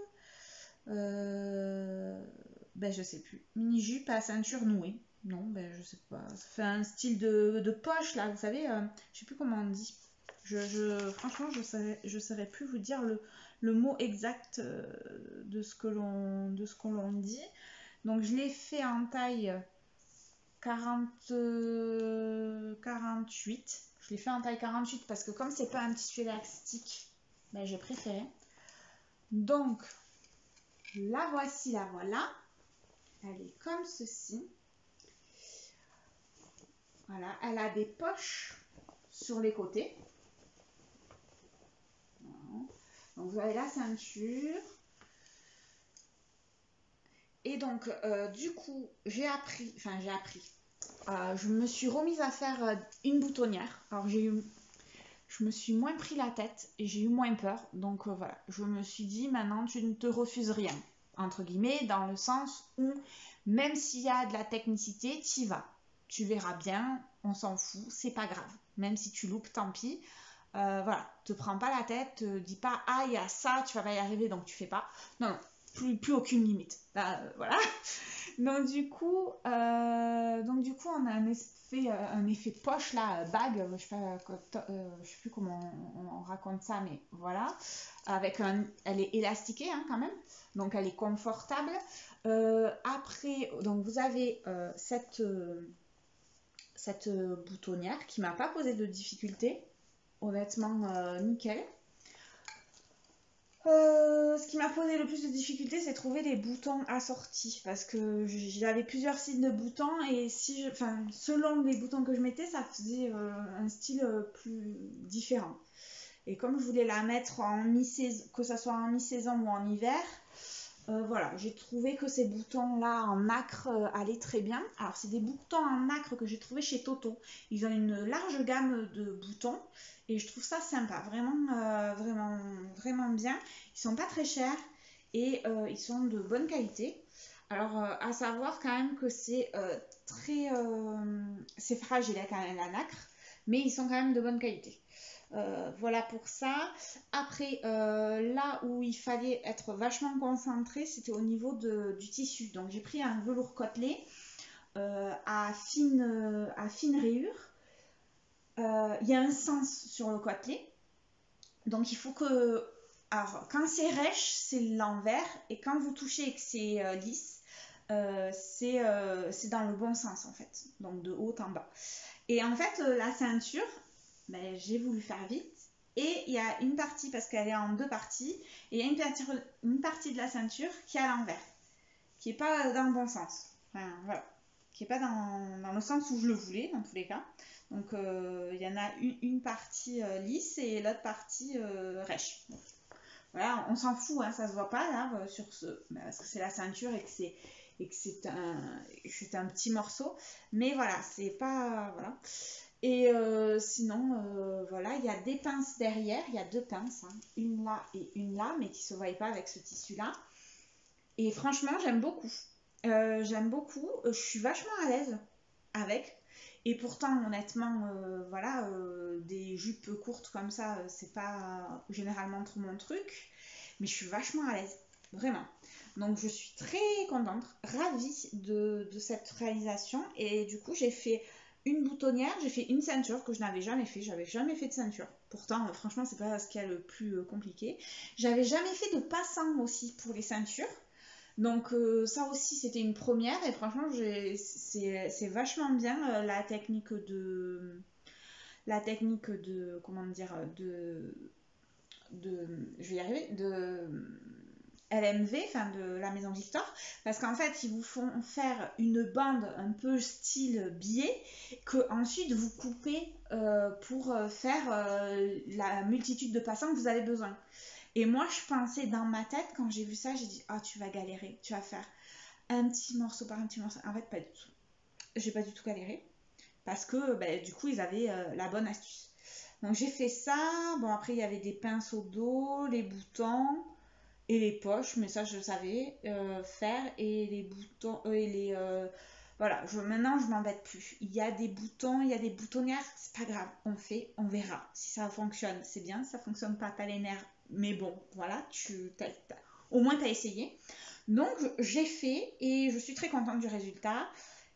Euh, ben je sais plus. Mini jupe à ceinture nouée. Non, ben je sais pas. Ça fait un style de, de poche là, vous savez. Euh, je sais plus comment on dit. Je, je, franchement, je saurais, je saurais plus vous dire le, le mot exact euh, de ce que l'on de ce qu'on l'on dit. Donc je l'ai fait en taille quarante, quarante-huit. Je l'ai fait en taille quarante-huit parce que comme c'est pas un tissu élastique, ben j'ai préféré. Donc la voici, la voilà. Elle est comme ceci. Voilà, elle a des poches sur les côtés. Voilà. Donc vous avez la ceinture. Et donc euh, du coup j'ai appris, enfin j'ai appris. Euh, je me suis remise à faire euh, une boutonnière. Alors j'ai eu, je me suis moins pris la tête et j'ai eu moins peur. Donc euh, voilà, je me suis dit maintenant tu ne te refuses rien entre guillemets dans le sens où même s'il y a de la technicité, t'y vas. Tu verras bien, on s'en fout, c'est pas grave. Même si tu loupes, tant pis. Euh, voilà, te prends pas la tête, te dis pas ah il y a ça, tu vas pas y arriver donc tu fais pas. Non, non, plus, plus aucune limite. Là, euh, voilà. Donc du coup, euh, donc du coup on a un effet, euh, un effet poche là, bague, je sais pas, euh, je sais plus comment on, on raconte ça, mais voilà, avec un, elle est élastiquée hein, quand même, donc elle est confortable. Euh, après, donc vous avez euh, cette euh, cette boutonnière qui m'a pas posé de difficulté, honnêtement euh, nickel. Euh, ce qui m'a posé le plus de difficultés, c'est trouver les boutons assortis parce que j'avais plusieurs styles de boutons et si je, enfin, selon les boutons que je mettais, ça faisait euh, un style euh, plus différent. Et comme je voulais la mettre en mi-saison, que ça soit en mi-saison ou en hiver, euh, voilà, j'ai trouvé que ces boutons-là en nacre euh, allaient très bien. Alors, c'est des boutons en nacre que j'ai trouvé chez Toto. Ils ont une large gamme de boutons et je trouve ça sympa, vraiment, euh, vraiment, vraiment bien. Ils sont pas très chers et euh, ils sont de bonne qualité. Alors, euh, à savoir quand même que c'est euh, très, euh, c'est fragile hein, quand même la nacre, mais ils sont quand même de bonne qualité. Euh, voilà pour ça. Après, euh, là où il fallait être vachement concentré, c'était au niveau de, du tissu. Donc j'ai pris un velours côtelé euh, à, fine, à fine rayure. Euh, il y a un sens sur le côtelé. Donc il faut que alors quand c'est rêche, c'est l'envers, et quand vous touchez et que c'est euh, lisse, euh, c'est euh, c'est dans le bon sens en fait, donc de haut en bas. Et en fait, euh, la ceinture, ben, j'ai voulu faire vite. Et il y a une partie, parce qu'elle est en deux parties, et il y a une partie, une partie de la ceinture qui est à l'envers, qui n'est pas dans le bon sens. Enfin, voilà. Qui n'est pas dans, dans le sens où je le voulais, dans tous les cas. Donc, euh, il y en a une, une partie euh, lisse et l'autre partie euh, rêche. Donc, voilà, on s'en fout, hein, ça se voit pas là, sur ce, parce que c'est la ceinture et que c'est et que c'est un, c'est un petit morceau. Mais voilà, c'est pas... Voilà. Et euh, sinon, euh, voilà, il y a des pinces derrière, il y a deux pinces, hein, une là et une là, mais qui ne se voient pas avec ce tissu-là. Et franchement, j'aime beaucoup. Euh, j'aime beaucoup, je suis vachement à l'aise avec. Et pourtant, honnêtement, euh, voilà, euh, des jupes courtes comme ça, euh, c'est pas généralement trop mon truc. Mais je suis vachement à l'aise, vraiment. Donc, je suis très contente, ravie de, de cette réalisation. Et du coup, j'ai fait une boutonnière, j'ai fait une ceinture que je n'avais jamais fait. J'avais jamais fait de ceinture. Pourtant, euh, franchement, c'est pas ce qu'il y a le plus euh, compliqué. J'avais jamais fait de passant aussi pour les ceintures. Donc euh, ça aussi c'était une première et franchement c'est vachement bien euh, la technique de la technique de comment dire de de je vais y arriver de L M V, enfin de la maison Victor, parce qu'en fait ils vous font faire une bande un peu style biais que ensuite vous coupez euh, pour faire euh, la multitude de passants que vous avez besoin. Et moi, je pensais dans ma tête, quand j'ai vu ça, j'ai dit, ah, oh, tu vas galérer, tu vas faire un petit morceau par un petit morceau. En fait, pas du tout. J'ai pas du tout galéré. Parce que, bah, du coup, ils avaient euh, la bonne astuce. Donc, j'ai fait ça. Bon, après, il y avait des pinces au dos, les boutons et les poches. Mais ça, je savais euh, faire. Et les boutons, euh, et les... Euh, voilà, je, maintenant, je m'embête plus. Il y a des boutons, il y a des boutonnières. C'est pas grave. On fait, on verra. Si ça fonctionne, c'est bien. Si ça fonctionne pas, t'as les nerfs. Mais bon, voilà, tu, t'as, t'as, au moins, tu as essayé. Donc, j'ai fait et je suis très contente du résultat.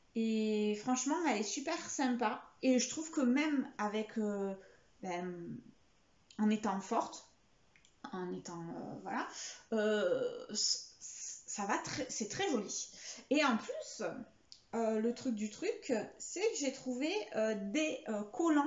Et franchement, elle est super sympa. Et je trouve que même avec, euh, ben, en étant forte, en étant, euh, voilà, euh, ça va, très, c'est très joli. Et en plus, euh, le truc du truc, c'est que j'ai trouvé euh, des euh, collants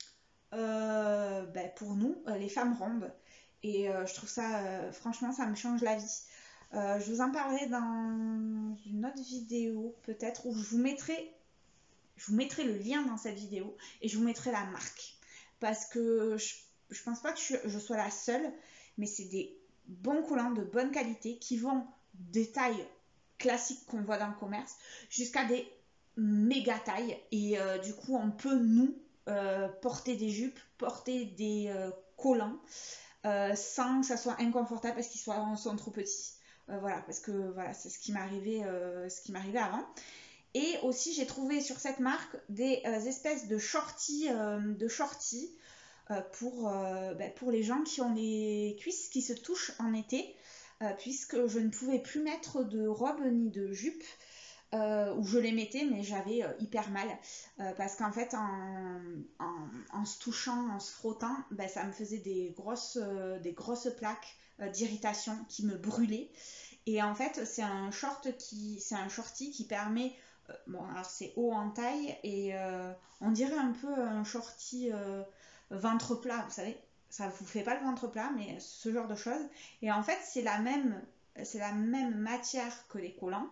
euh, ben, pour nous, euh, les femmes rondes. Et euh, je trouve ça, euh, franchement, ça me change la vie. Euh, je vous en parlerai dans une autre vidéo, peut-être, où je vous mettrai, je vous mettrai le lien dans cette vidéo et je vous mettrai la marque. Parce que je, je pense pas que je, je sois la seule, mais c'est des bons collants de bonne qualité qui vont des tailles classiques qu'on voit dans le commerce jusqu'à des méga tailles. Et euh, du coup, on peut, nous, euh, porter des jupes, porter des euh, collants euh, sans que ça soit inconfortable parce qu'ils sont, sont trop petits. Euh, voilà, parce que voilà, c'est ce qui m'arrivait euh, ce qui m'arrivait avant. Et aussi, j'ai trouvé sur cette marque des euh, espèces de shorties, euh, de shorties euh, pour, euh, bah, pour les gens qui ont les cuisses qui se touchent en été, euh, puisque je ne pouvais plus mettre de robe ni de jupe. Euh, où je les mettais, mais j'avais euh, hyper mal euh, parce qu'en fait, en, en, en se touchant, en se frottant, ben, ça me faisait des grosses, euh, des grosses plaques euh, d'irritation qui me brûlaient. Et en fait, c'est un short qui, c'est un shorty qui permet, euh, bon, alors c'est haut en taille et euh, on dirait un peu un shorty euh, ventre plat, vous savez. Ça vous fait pas le ventre plat, mais ce genre de choses. Et en fait, c'est la même, c'est la même matière que les collants.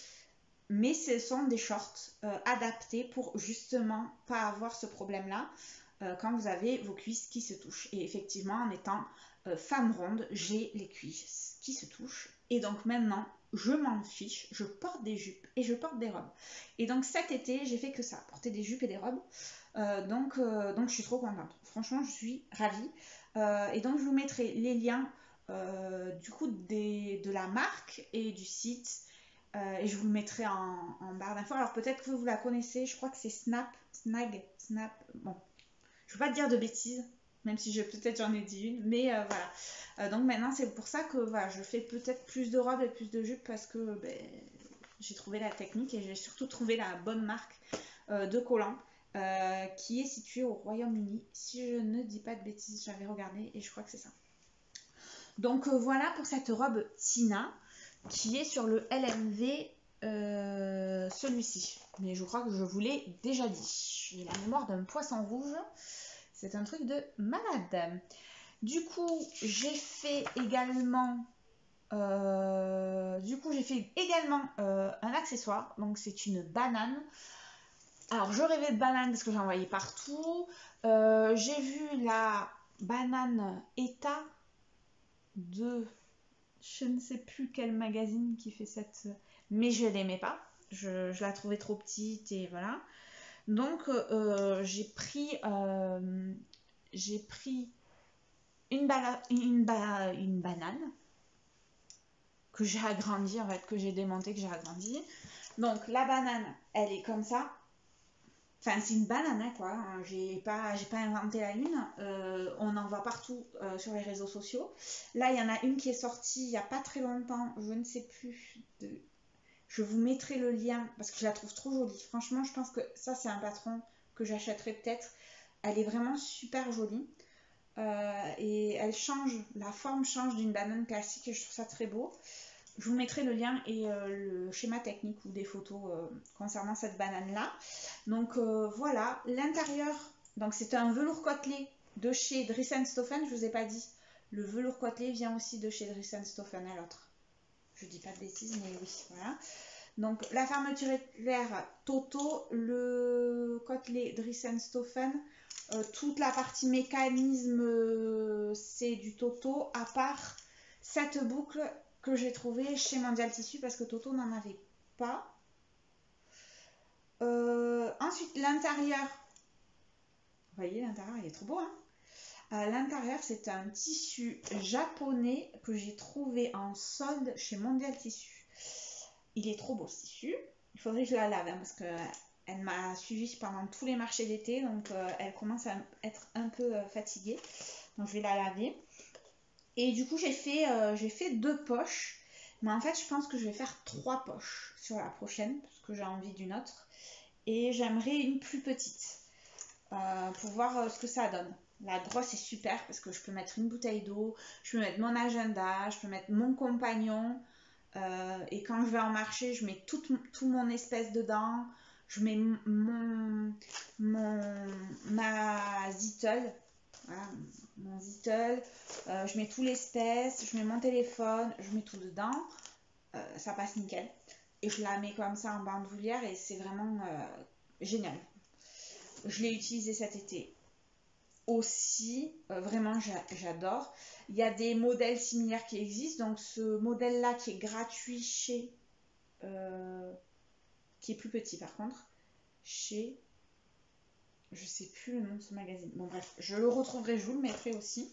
Mais ce sont des shorts euh, adaptés pour justement pas avoir ce problème-là euh, quand vous avez vos cuisses qui se touchent. Et effectivement, en étant euh, femme ronde, j'ai les cuisses qui se touchent. Et donc maintenant, je m'en fiche, je porte des jupes et je porte des robes. Et donc cet été, j'ai fait que ça, porter des jupes et des robes. Euh, donc, euh, donc je suis trop contente. Franchement, je suis ravie. Euh, et donc je vous mettrai les liens euh, du coup des, de la marque et du site. Euh, et je vous le mettrai en, en barre d'infos. Alors peut-être que vous la connaissez, je crois que c'est Snap, Snag, Snap. Bon, je ne veux pas te dire de bêtises, même si je peut-être j'en ai dit une, mais euh, voilà. Euh, donc maintenant c'est pour ça que voilà, je fais peut-être plus de robes et plus de jupes parce que ben, j'ai trouvé la technique et j'ai surtout trouvé la bonne marque euh, de collants euh, qui est située au Royaume-Uni. Si je ne dis pas de bêtises, j'avais regardé et je crois que c'est ça. Donc euh, voilà pour cette robe Tina qui est sur le L M V, euh, celui-ci. Mais je crois que je vous l'ai déjà dit. J'ai la mémoire d'un poisson rouge. C'est un truc de malade. Du coup, j'ai fait également... Euh, du coup, j'ai fait également euh, un accessoire. Donc, c'est une banane. Alors, je rêvais de banane parce que j'en voyais partout. Euh, j'ai vu la banane Eta de... Je ne sais plus quel magazine qui fait cette... Mais je l'aimais pas. Je, je la trouvais trop petite et voilà. Donc, euh, j'ai pris... Euh, j'ai pris une, bala, une, ba, une banane que j'ai agrandie, en fait, que j'ai démontée, que j'ai agrandie. Donc, la banane, elle est comme ça. Enfin, c'est une banane, hein, quoi. J'ai pas, j'ai pas inventé la lune. Euh, on en voit partout euh, sur les réseaux sociaux. Là, il y en a une qui est sortie il n'y a pas très longtemps. Je ne sais plus. De... Je vous mettrai le lien parce que je la trouve trop jolie. Franchement, je pense que ça, c'est un patron que j'achèterai peut-être. Elle est vraiment super jolie. Euh, et elle change, la forme change d'une banane classique et je trouve ça très beau. Je vous mettrai le lien et euh, le schéma technique ou des photos euh, concernant cette banane là. Donc euh, voilà, l'intérieur, donc c'est un velours côtelé de chez Dries and Stoffen, je vous ai pas dit. Le velours côtelé vient aussi de chez Dries and Stoffen à l'autre. Je dis pas de bêtises, mais oui, voilà. Donc la fermeture éclair Toto, le côtelé Dries and Stoffen, euh, toute la partie mécanisme euh, c'est du Toto, à part cette boucle que j'ai trouvée chez Mondial Tissu parce que Toto n'en avait pas. Euh, ensuite l'intérieur, vous voyez l'intérieur il est trop beau hein. À l'intérieur c'est un tissu japonais que j'ai trouvé en solde chez Mondial Tissu. Il est trop beau ce tissu. Il faudrait que je la lave hein, parce qu'elle m'a suivi pendant tous les marchés d'été. Donc euh, elle commence à être un peu euh, fatiguée. Donc je vais la laver. Et du coup j'ai fait, euh, j'ai fait deux poches. Mais en fait je pense que je vais faire trois poches sur la prochaine. Parce que j'ai envie d'une autre. Et j'aimerais une plus petite. Euh, pour voir euh, ce que ça donne. La grosse est super parce que je peux mettre une bouteille d'eau. Je peux mettre mon agenda. Je peux mettre mon compagnon. Euh, et quand je vais en marché, je mets tout, tout mon espèce dedans. Je mets mon, mon ma Zittle, voilà, mon Zittle. Euh, je mets tout l'espèce, je mets mon téléphone, je mets tout dedans. Euh, ça passe nickel. Et je la mets comme ça en bandoulière et c'est vraiment euh, génial. Je l'ai utilisé cet été aussi, euh, vraiment j'adore. Il y a des modèles similaires qui existent, donc ce modèle là qui est gratuit chez euh, qui est plus petit par contre chez, je sais plus le nom de ce magazine, bon bref je le retrouverai, je vous le mettrai aussi.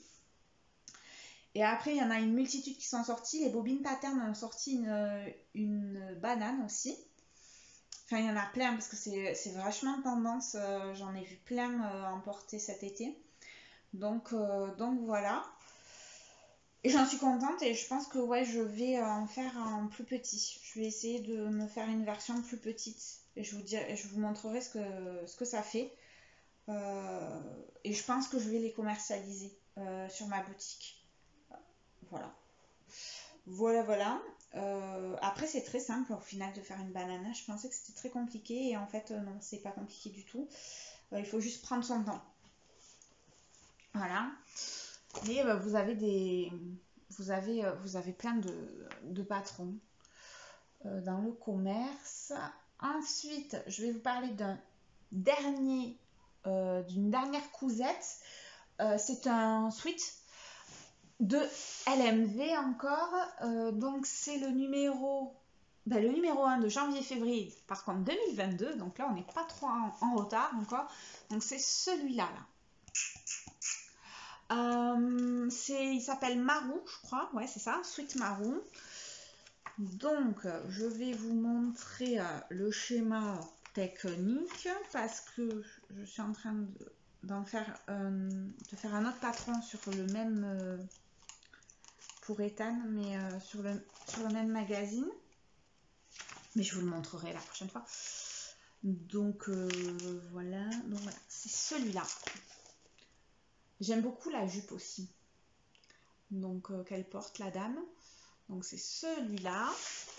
Et après il y en a une multitude qui sont sortis, les bobines Pattern ont sorti une, une banane aussi. Enfin il y en a plein parce que c'est vachement tendance, euh, j'en ai vu plein euh, emporter cet été. Donc, euh, donc voilà. Et j'en suis contente et je pense que ouais, je vais en faire un plus petit. Je vais essayer de me faire une version plus petite. Et je vous, dirai, je vous montrerai ce que, ce que ça fait. Euh, et je pense que je vais les commercialiser euh, sur ma boutique. Voilà. Voilà, voilà. Euh, après, c'est très simple au final de faire une banane. Je pensais que c'était très compliqué et en fait, non, c'est pas compliqué du tout. Euh, il faut juste prendre son temps. Voilà. Et euh, vous avez des, vous avez, euh, vous avez plein de, de patrons euh, dans le commerce. Ensuite, je vais vous parler d'un dernier, euh, d'une dernière cousette. Euh, c'est un sweat de L M V encore. Euh, donc c'est le numéro, ben, le numéro un de janvier-février. Par contre deux mille vingt-deux. Donc là on n'est pas trop en, en retard encore. Donc c'est celui-là là. Euh, il s'appelle Marou, je crois. Ouais, c'est ça, Sweet Marou. Donc, je vais vous montrer euh, le schéma technique parce que je suis en train d'en de, faire, euh, de faire un autre patron sur le même euh, pour Ethan, mais euh, sur, le, sur le même magazine. Mais je vous le montrerai la prochaine fois. Donc, euh, voilà. Donc, voilà. C'est celui-là. J'aime beaucoup la jupe aussi. donc euh, qu'elle porte la dame. Donc c'est celui-là.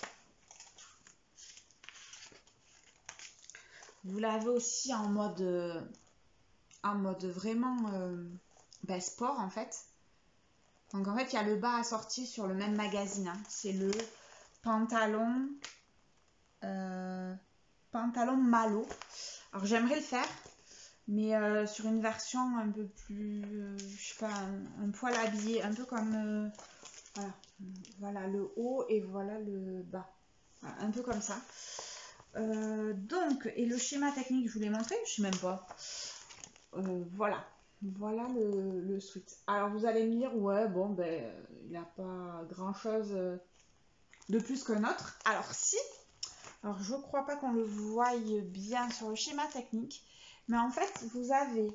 Vous l'avez aussi en mode, euh, en mode vraiment euh, ben, sport en fait. Donc en fait il y a le bas assorti sur le même magazine. Hein. C'est le pantalon, euh, pantalon Malo. Alors j'aimerais le faire, mais euh, sur une version un peu plus, euh, je sais pas, un, un poil habillé, un peu comme, euh, voilà, voilà le haut et voilà le bas. Voilà, un peu comme ça. Euh, donc, et le schéma technique, je vous l'ai montré, je sais même pas. Euh, voilà, voilà le, le sweat. Alors vous allez me dire, ouais, bon, ben, il n'a pas grand chose de plus qu'un autre. Alors si, alors je crois pas qu'on le voie bien sur le schéma technique, mais en fait, vous avez,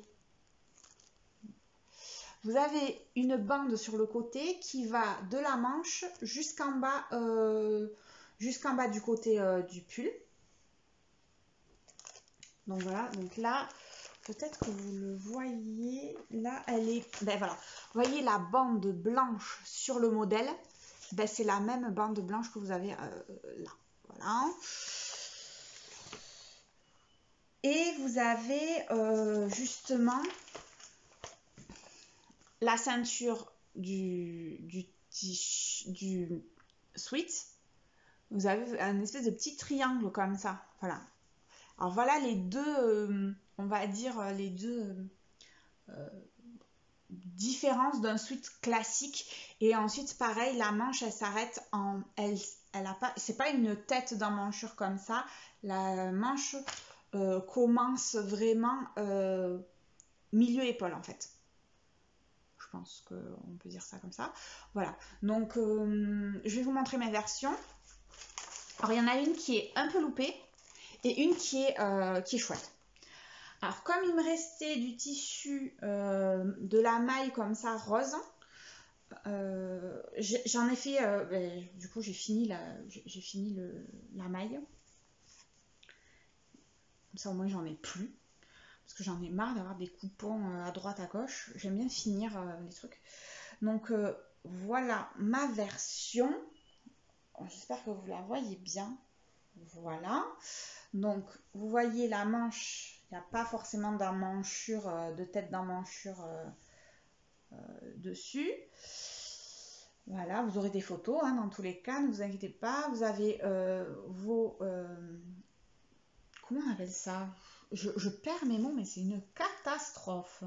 vous avez une bande sur le côté qui va de la manche jusqu'en bas, euh, jusqu'en bas du côté euh, du pull. Donc voilà, donc là, peut-être que vous le voyez, là, elle est, ben voilà, vous voyez la bande blanche sur le modèle, ben c'est la même bande blanche que vous avez euh, là, voilà. Et vous avez euh, justement la ceinture du, du, du sweat, vous avez un espèce de petit triangle comme ça, voilà. Alors voilà les deux, euh, on va dire les deux euh, différences d'un sweat classique. Et ensuite pareil, la manche elle s'arrête en, elle, elle a pas, c'est pas une tête d'emmanchure comme ça. La manche euh, commence vraiment euh, milieu épaule en fait. Je pense qu'on peut dire ça comme ça. Voilà. Donc euh, je vais vous montrer mes versions. Alors il y en a une qui est un peu loupée et une qui est, euh, qui est chouette. Alors comme il me restait du tissu, euh, de la maille comme ça rose, euh, j'en ai fait, euh, ben, du coup j'ai fini, la, j'ai fini le, la maille. Comme ça au moins j'en ai plus. Parce que j'en ai marre d'avoir des coupons à droite à gauche. J'aime bien finir euh, les trucs. Donc euh, voilà ma version. J'espère que vous la voyez bien. Voilà. Donc vous voyez la manche. Il n'y a pas forcément d'emmanchure, euh, de tête d'emmanchure euh, euh, dessus. Voilà, vous aurez des photos hein, dans tous les cas, ne vous inquiétez pas. Vous avez euh, vos... Euh, comment on appelle ça? je, je perds mes mots, mais c'est une catastrophe.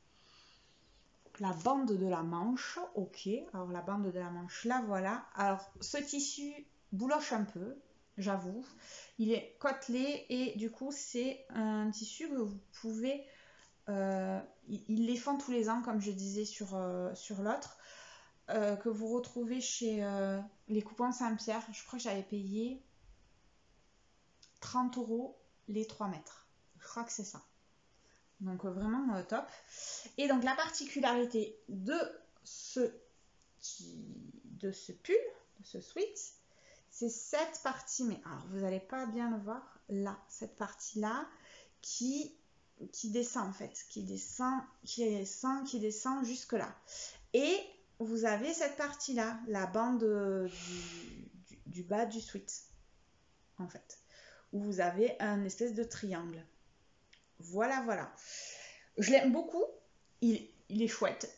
La bande de la manche, ok. Alors la bande de la manche, là voilà. Alors ce tissu bouloche un peu, j'avoue. Il est côtelé et du coup c'est un tissu que vous pouvez... Euh, ils les font tous les ans, comme je disais sur, euh, sur l'autre. Euh, que vous retrouvez chez euh, les coupons Saint-Pierre. Je crois que j'avais payé trente euros les trois mètres. Je crois que c'est ça. Donc euh, vraiment euh, top. Et donc la particularité de ce, de ce pull, de ce sweat, c'est cette partie, mais alors vous n'allez pas bien le voir, là, cette partie-là, qui, qui descend en fait, qui descend, qui descend, qui descend jusque là. Et vous avez cette partie-là, la bande du, du, du bas du sweat, en fait, où vous avez un espèce de triangle. Voilà, voilà. Je l'aime beaucoup. Il, il est chouette.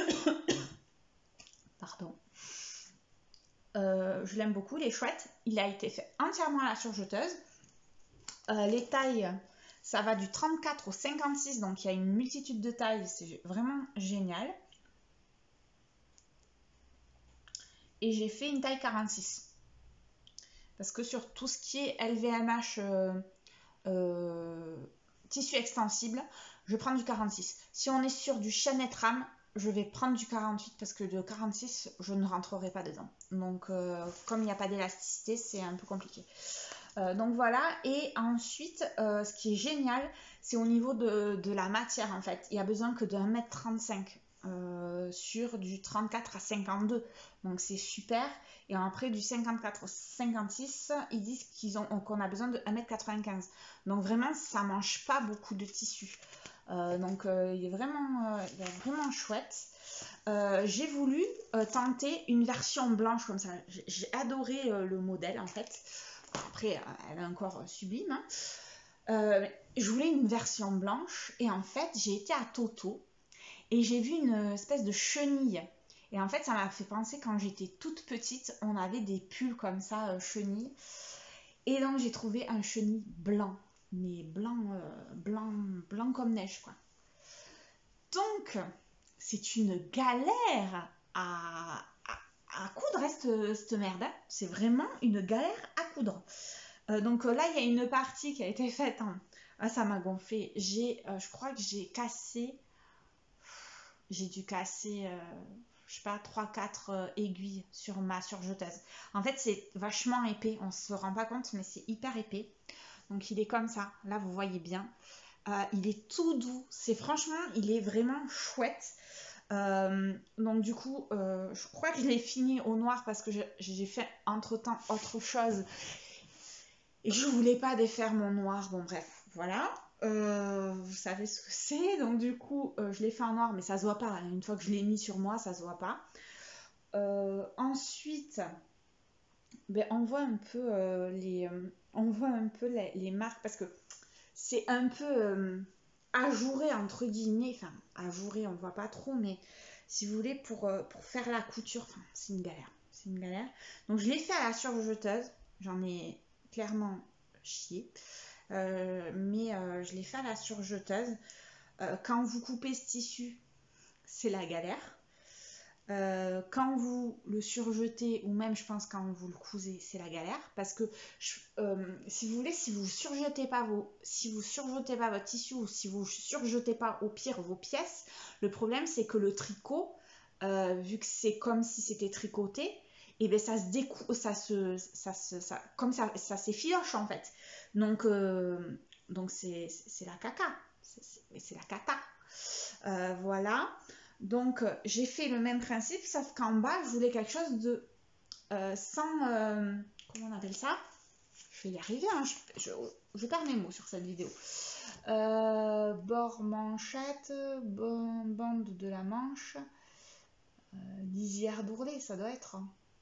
Pardon. Euh, je l'aime beaucoup, il est chouette. Il a été fait entièrement à la surjeteuse. Euh, les tailles, ça va du trente-quatre au cinquante-six, donc il y a une multitude de tailles. C'est vraiment génial. Et j'ai fait une taille quarante-six. Parce que sur tout ce qui est L V M H euh, euh, tissu extensible, je prends du quarante-six. Si on est sur du chaînette rame, je vais prendre du quarante-huit parce que de quarante-six, je ne rentrerai pas dedans. Donc, euh, comme il n'y a pas d'élasticité, c'est un peu compliqué. Euh, donc voilà, et ensuite, euh, ce qui est génial, c'est au niveau de, de la matière en fait. Il n'y a besoin que d'un mètre trente-cinq. Euh, sur du trente-quatre à cinquante-deux, donc c'est super. Et après du cinquante-quatre au cinquante-six, ils disent qu'ils ont qu'on a besoin de un mètre quatre-vingt-quinze, donc vraiment ça mange pas beaucoup de tissu. Euh, donc euh, il est vraiment euh, il est vraiment chouette. euh, j'ai voulu euh, tenter une version blanche comme ça. J'ai adoré euh, le modèle en fait. Après, elle a un corps sublime. Hein. Euh, je voulais une version blanche et en fait, j'ai été à Toto et j'ai vu une espèce de chenille. Et en fait, ça m'a fait penser quand j'étais toute petite, on avait des pulls comme ça, euh, chenilles. Et donc, j'ai trouvé un chenille blanc. Mais blanc, euh, blanc, blanc comme neige, quoi. Donc, c'est une galère à, à, à coudre, cette, cette merde. Hein. C'est vraiment une galère à coudre. Euh, donc euh, là, il y a une partie qui a été faite. Hein. Ah, ça m'a gonflé. J'ai, euh, je crois que j'ai cassé... J'ai dû casser... Euh, je sais pas, trois quatre euh, aiguilles sur ma surjeteuse. En fait, c'est vachement épais. On se rend pas compte, mais c'est hyper épais. Donc, il est comme ça. Là, vous voyez bien. Euh, il est tout doux. C'est franchement, il est vraiment chouette. Euh, donc, du coup, euh, je crois que je l'ai fini au noir parce que j'ai fait entre-temps autre chose. Et je voulais pas défaire mon noir. Bon, bref, voilà. Euh, vous savez ce que c'est, donc du coup euh, je l'ai fait en noir mais ça se voit pas, une fois que je l'ai mis sur moi ça se voit pas. Euh, ensuite ben, on voit un peu euh, les euh, on voit un peu les, les marques parce que c'est un peu euh, ajouré entre guillemets, enfin ajouré on voit pas trop mais si vous voulez pour, euh, pour faire la couture, enfin c'est une galère, c'est une galère. Donc je l'ai fait à la surjeteuse, j'en ai clairement chié. Euh, mais euh, je l'ai fait à la surjeteuse. Euh, quand vous coupez ce tissu, c'est la galère. Euh, quand vous le surjetez, ou même je pense quand vous le cousez, c'est la galère. Parce que je, euh, si vous voulez, si vous surjetez pas vos, si vous surjetez pas votre tissu ou si vous surjetez pas au pire vos pièces, le problème c'est que le tricot, euh, vu que c'est comme si c'était tricoté, et bien ça se découpe, ça se, ça se, ça, comme ça, ça s'effiloche en fait. Donc, euh, donc c'est, c'est la caca, c'est, c'est la cata. Euh, voilà. Donc j'ai fait le même principe, sauf qu'en bas, je voulais quelque chose de euh, sans, euh, comment on appelle ça? Je vais y arriver, hein, je, je, je perds mes mots sur cette vidéo. Euh, bord manchette, bon, bande de la manche, euh, lisière d'ourlet, ça doit être.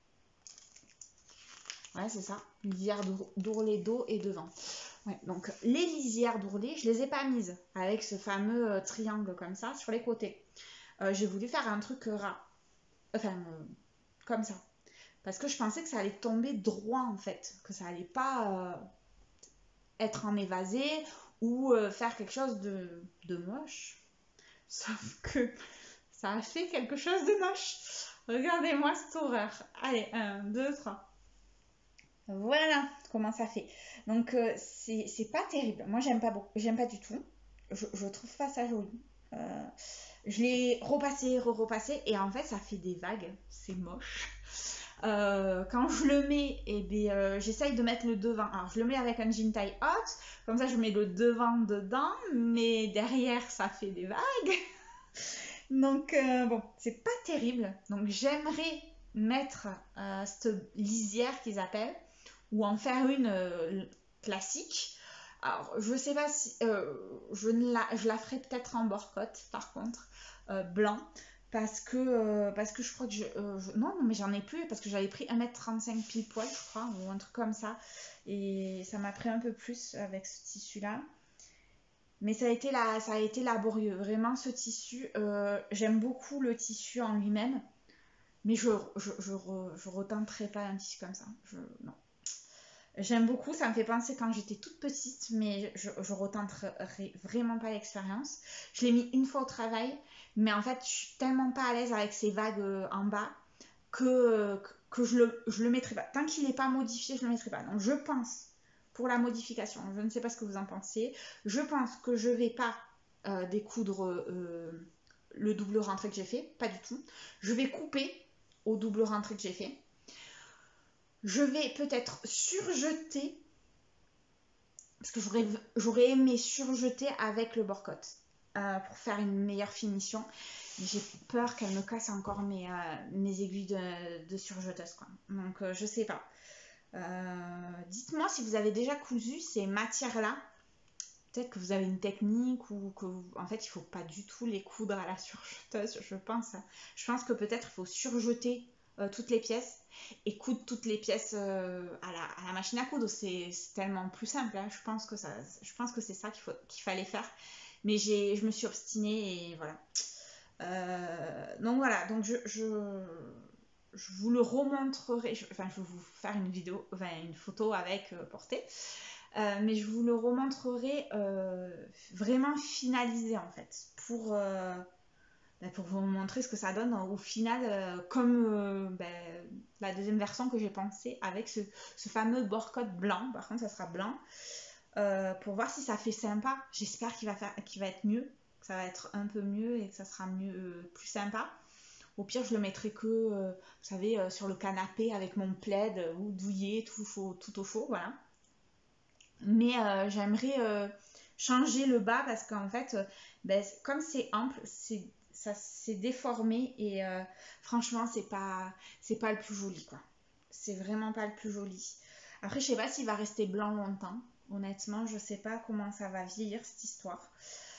Ouais, c'est ça, lisière d'ourlet dos et devant. Ouais, donc les lisières d'ourlet, je les ai pas mises avec ce fameux euh, triangle comme ça sur les côtés. Euh, j'ai voulu faire un truc ras, enfin euh, comme ça, parce que je pensais que ça allait tomber droit en fait, que ça allait pas euh, être en évasé ou euh, faire quelque chose de, de moche. Sauf que ça a fait quelque chose de moche. Regardez-moi cette horreur. Allez, un, deux, trois. Voilà comment ça fait. Donc euh, c'est, c'est pas terrible. Moi j'aime pas beaucoup, j'aime pas du tout. Je, je trouve pas ça joli. Euh, je l'ai repassé, re-repassé et en fait ça fait des vagues. C'est moche. Euh, quand je le mets, eh bien, euh, j'essaye de mettre le devant. Alors je le mets avec un jean taille haute, comme ça je mets le devant dedans, mais derrière ça fait des vagues. Donc euh, bon, c'est pas terrible. Donc j'aimerais mettre euh, cette lisière qu'ils appellent, ou en faire une euh, classique. Alors je sais pas si euh, je, ne la, je la ferai peut-être en bord-côte par contre, euh, blanc. Parce que, euh, parce que je crois que je, euh, je... Non, mais j'en ai plus, parce que j'avais pris un mètre trente-cinq pile poil, je crois, ou un truc comme ça. Et ça m'a pris un peu plus avec ce tissu-là. Mais ça a été, la... ça a été laborieux. Vraiment, ce tissu, euh, j'aime beaucoup le tissu en lui-même. Mais je je, je, re... je retenterai pas un tissu comme ça. Je... Non. J'aime beaucoup, ça me fait penser quand j'étais toute petite, mais je, je retenterai vraiment pas l'expérience. Je l'ai mis une fois au travail, mais en fait, je suis tellement pas à l'aise avec ces vagues en bas que, que je le, je le mettrai pas. Tant qu'il n'est pas modifié, je le mettrai pas. Donc je pense, pour la modification, je ne sais pas ce que vous en pensez, je pense que je vais pas euh, découdre euh, le double rentré que j'ai fait, pas du tout. Je vais couper au double rentré que j'ai fait. Je vais peut-être surjeter, parce que j'aurais, j'aurais aimé surjeter avec le bord-côte euh, pour faire une meilleure finition. Mais j'ai peur qu'elle me casse encore mes, euh, mes aiguilles de, de surjeteuse, quoi. Donc euh, je sais pas. Euh, dites-moi si vous avez déjà cousu ces matières-là. peut-être que vous avez une technique ou que vous... en fait il faut pas du tout les coudre à la surjeteuse, je pense. Je pense que peut-être il faut surjeter euh, toutes les pièces et coudre toutes les pièces euh, à, la, à la machine à coudre. C'est tellement plus simple. Hein. Je pense que ça, je pense que c'est ça qu'il faut qu'il fallait faire. Mais j'ai, je me suis obstinée et voilà. Euh, donc voilà, donc je, je, je vous le remontrerai. Je, enfin, je vais vous faire une vidéo, enfin une photo avec euh, portée. Euh, mais je vous le remontrerai euh, vraiment finalisé en fait pour, euh, ben, pour vous montrer ce que ça donne au final euh, comme euh, ben, la deuxième version que j'ai pensée avec ce, ce fameux bord-code blanc. Par contre ça sera blanc euh, pour voir si ça fait sympa. J'espère qu'il va, faire, qu'il va être mieux, que ça va être un peu mieux et que ça sera mieux, euh, plus sympa. Au pire, je le mettrai que, euh, vous savez, euh, sur le canapé avec mon plaid euh, ou douillet, tout, chaud, tout au chaud, voilà. Mais euh, j'aimerais euh, changer le bas parce qu'en fait, euh, ben, comme c'est ample, c'est ça s'est déformé et euh, franchement, c'est pas, c'est pas le plus joli, quoi. C'est vraiment pas le plus joli. Après, je sais pas s'il va rester blanc longtemps. Honnêtement, je sais pas comment ça va vieillir cette histoire.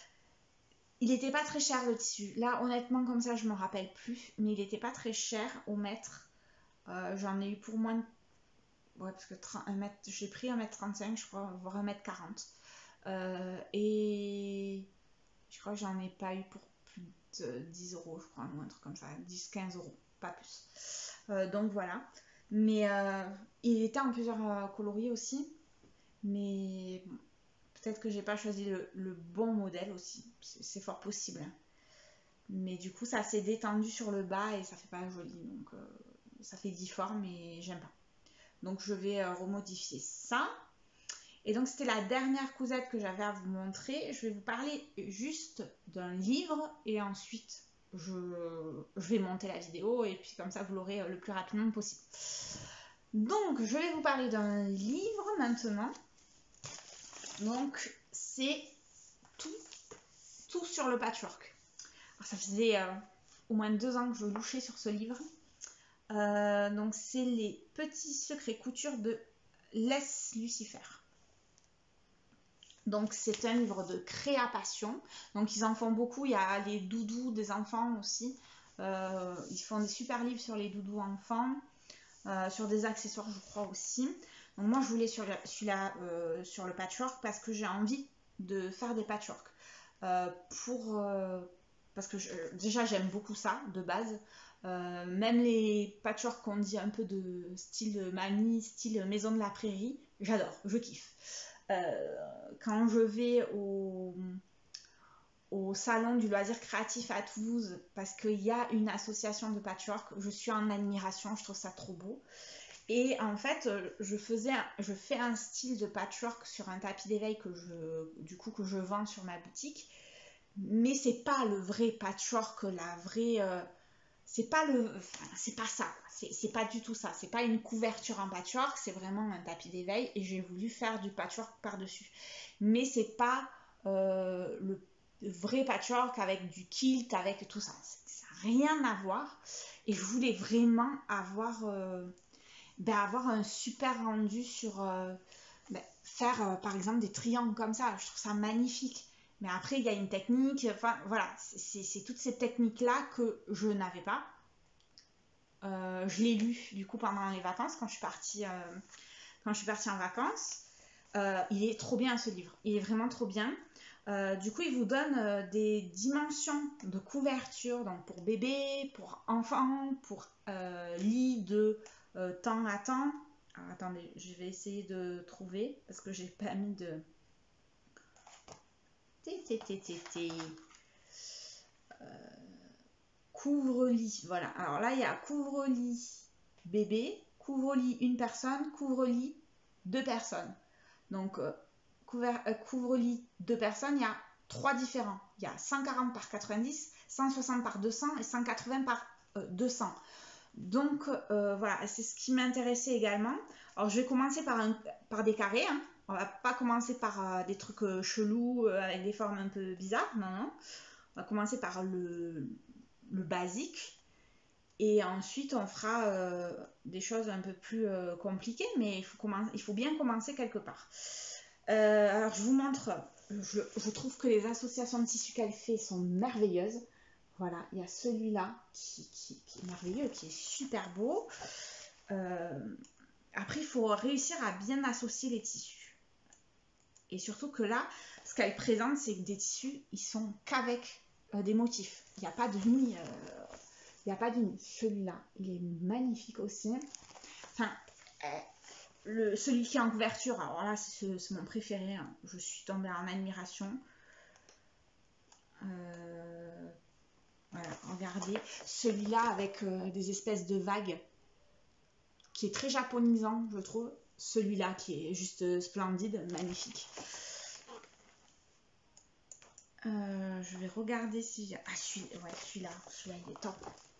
Il était pas très cher le tissu. Là, honnêtement, comme ça, je me rappelle plus. Mais il était pas très cher au mètre. Euh, J'en ai eu pour moins de... Ouais, parce que un mètre, j'ai pris un mètre trente-cinq, je crois, voire un mètre quarante. Euh, et je crois que j'en ai pas eu pour plus de dix euros, je crois, ou un truc comme ça, dix quinze euros, pas plus. Euh, donc voilà. Mais euh, il était en plusieurs euh, coloris aussi. Mais bon, peut-être que j'ai pas choisi le, le bon modèle aussi. C'est fort possible. Hein. Mais du coup, ça s'est détendu sur le bas et ça fait pas joli. Donc euh, ça fait difforme et j'aime pas. Donc je vais euh, remodifier ça. Et donc c'était la dernière cousette que j'avais à vous montrer. Je vais vous parler juste d'un livre et ensuite je, je vais monter la vidéo et puis comme ça vous l'aurez le plus rapidement possible. Donc je vais vous parler d'un livre maintenant. Donc c'est tout, tout sur le patchwork. Alors, ça faisait euh, au moins deux ans que je louchais sur ce livre. Euh, donc c'est les petits secrets couture de Les Lucifer. Donc c'est un livre de création. Donc ils en font beaucoup. Il y a les doudous des enfants aussi. Euh, ils font des super livres sur les doudous enfants, euh, sur des accessoires je crois aussi. Donc moi je voulais sur celui-là euh, sur le patchwork parce que j'ai envie de faire des patchwork. Euh, pour euh, parce que je, déjà j'aime beaucoup ça de base. Euh, même les patchwork qu'on dit un peu de style mamie, style maison de la prairie, j'adore, je kiffe. Euh, quand je vais au, au salon du loisir créatif à Toulouse, parce qu'il y a une association de patchwork, je suis en admiration, je trouve ça trop beau. Et en fait, je, faisais, je fais un style de patchwork sur un tapis d'éveil que je, du coup, que je vends sur ma boutique. Mais c'est pas le vrai patchwork, la vraie... Euh, c'est pas le... Enfin, c'est pas ça. C'est pas du tout ça. C'est pas une couverture en patchwork, c'est vraiment un tapis d'éveil. Et j'ai voulu faire du patchwork par-dessus. Mais c'est pas euh, le vrai patchwork avec du kilt, avec tout ça. Ça n'a rien à voir. Et je voulais vraiment avoir... Euh, ben, avoir un super rendu sur euh, ben, faire euh, par exemple des triangles comme ça, je trouve ça magnifique. Mais après il y a une technique, enfin voilà, c'est toutes ces techniques là que je n'avais pas. Euh, je l'ai lu du coup pendant les vacances quand je suis partie, euh, quand je suis partie en vacances. Euh, il est trop bien ce livre, il est vraiment trop bien. Euh, du coup il vous donne euh, des dimensions de couverture, donc pour bébé, pour enfant, pour euh, lit de euh, temps à temps. Alors attendez, je vais essayer de trouver parce que j'ai pas mis de té, té, té, té, té. Euh, couvre-lit, voilà. Alors là il y a couvre-lit bébé, couvre-lit une personne, couvre-lit deux personnes. Donc euh, euh, couvre-lit deux personnes, il y a trois différents. Il y a cent quarante par quatre-vingt-dix, cent soixante par deux cents et cent quatre-vingts par euh, deux cents. Donc euh, voilà, c'est ce qui m'intéressait également. Alors je vais commencer par, un, par des carrés. Hein. On va pas commencer par euh, des trucs euh, chelous euh, avec des formes un peu bizarres. Non, non. On va commencer par le, le basique. Et ensuite, on fera euh, des choses un peu plus euh, compliquées, mais il faut, commencer, il faut bien commencer quelque part. Euh, alors, je vous montre je, je trouve que les associations de tissus qu'elle fait sont merveilleuses. Voilà, il y a celui-là qui, qui, qui est merveilleux, qui est super beau. Euh, après, il faut réussir à bien associer les tissus. Et surtout que là, ce qu'elle présente, c'est que des tissus, ils sont qu'avec euh, des motifs. Il n'y a pas de nid. Euh, il n'y a pas de nid. Celui-là, il est magnifique aussi. Enfin, euh, le, celui qui est en couverture, alors là, c'est mon préféré. Hein. Je suis tombée en admiration. Euh, voilà, regardez. Celui-là avec euh, des espèces de vagues, qui est très japonisant, je trouve. Celui-là qui est juste splendide, magnifique. Euh, je vais regarder si... Ah, celui-là, ouais, celui-là, celui-là, il est top.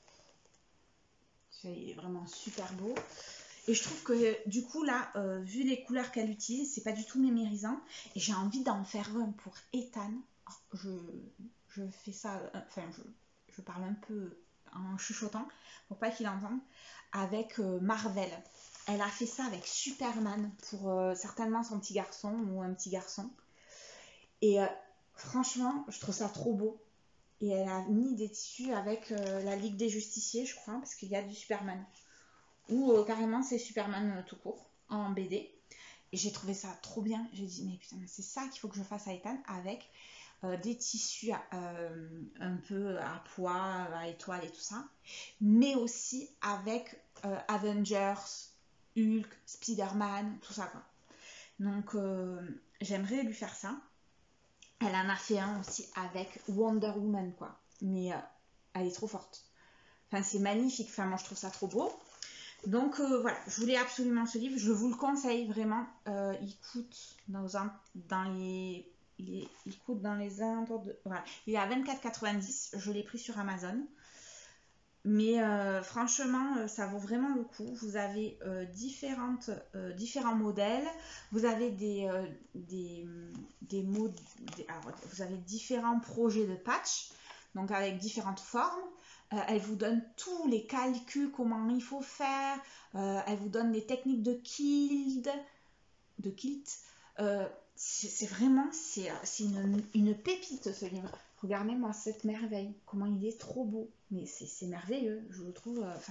Celui-là, il est vraiment super beau. Et je trouve que, du coup, là, euh, vu les couleurs qu'elle utilise, c'est pas du tout mémérisant. Et j'ai envie d'en faire un pour Ethan. Je, je fais ça... Euh, enfin, je, je parle un peu en chuchotant, pour pas qu'il entende, avec euh, Marvel. Elle a fait ça avec Superman, pour euh, certainement son petit garçon, ou un petit garçon. Et... Euh, franchement, je trouve ça trop beau. Et elle a mis des tissus avec euh, la Ligue des Justiciers, je crois, parce qu'il y a du Superman. Ou euh, carrément, c'est Superman euh, tout court, en B D. Et j'ai trouvé ça trop bien. J'ai dit, mais putain, c'est ça qu'il faut que je fasse à Ethan, avec euh, des tissus euh, un peu à pois, à étoiles et tout ça. Mais aussi avec euh, Avengers, Hulk, Spider-Man, tout ça, quoi. Donc, euh, j'aimerais lui faire ça. Elle en a fait un aussi avec Wonder Woman, quoi. Mais euh, elle est trop forte. Enfin, c'est magnifique. Enfin, moi, je trouve ça trop beau. Donc, euh, voilà. Je voulais absolument ce livre. Je vous le conseille, vraiment. Euh, il coûte dans, un, dans les... Il, est, il coûte dans les alentours de... Voilà. Il est à vingt-quatre quatre-vingt-dix. Je l'ai pris sur Amazon. Mais euh, franchement, euh, ça vaut vraiment le coup. Vous avez euh, différentes, euh, différents modèles. Vous avez des, euh, des, des mots. Des, alors, vous avez différents projets de patch, donc avec différentes formes. Euh, elle vous donne tous les calculs, comment il faut faire. Euh, elle vous donne les techniques de kilt. De kilt. Euh, c'est vraiment, c'est une, une pépite ce livre. Regardez-moi cette merveille, comment il est trop beau. Mais c'est merveilleux, je le trouve. Euh,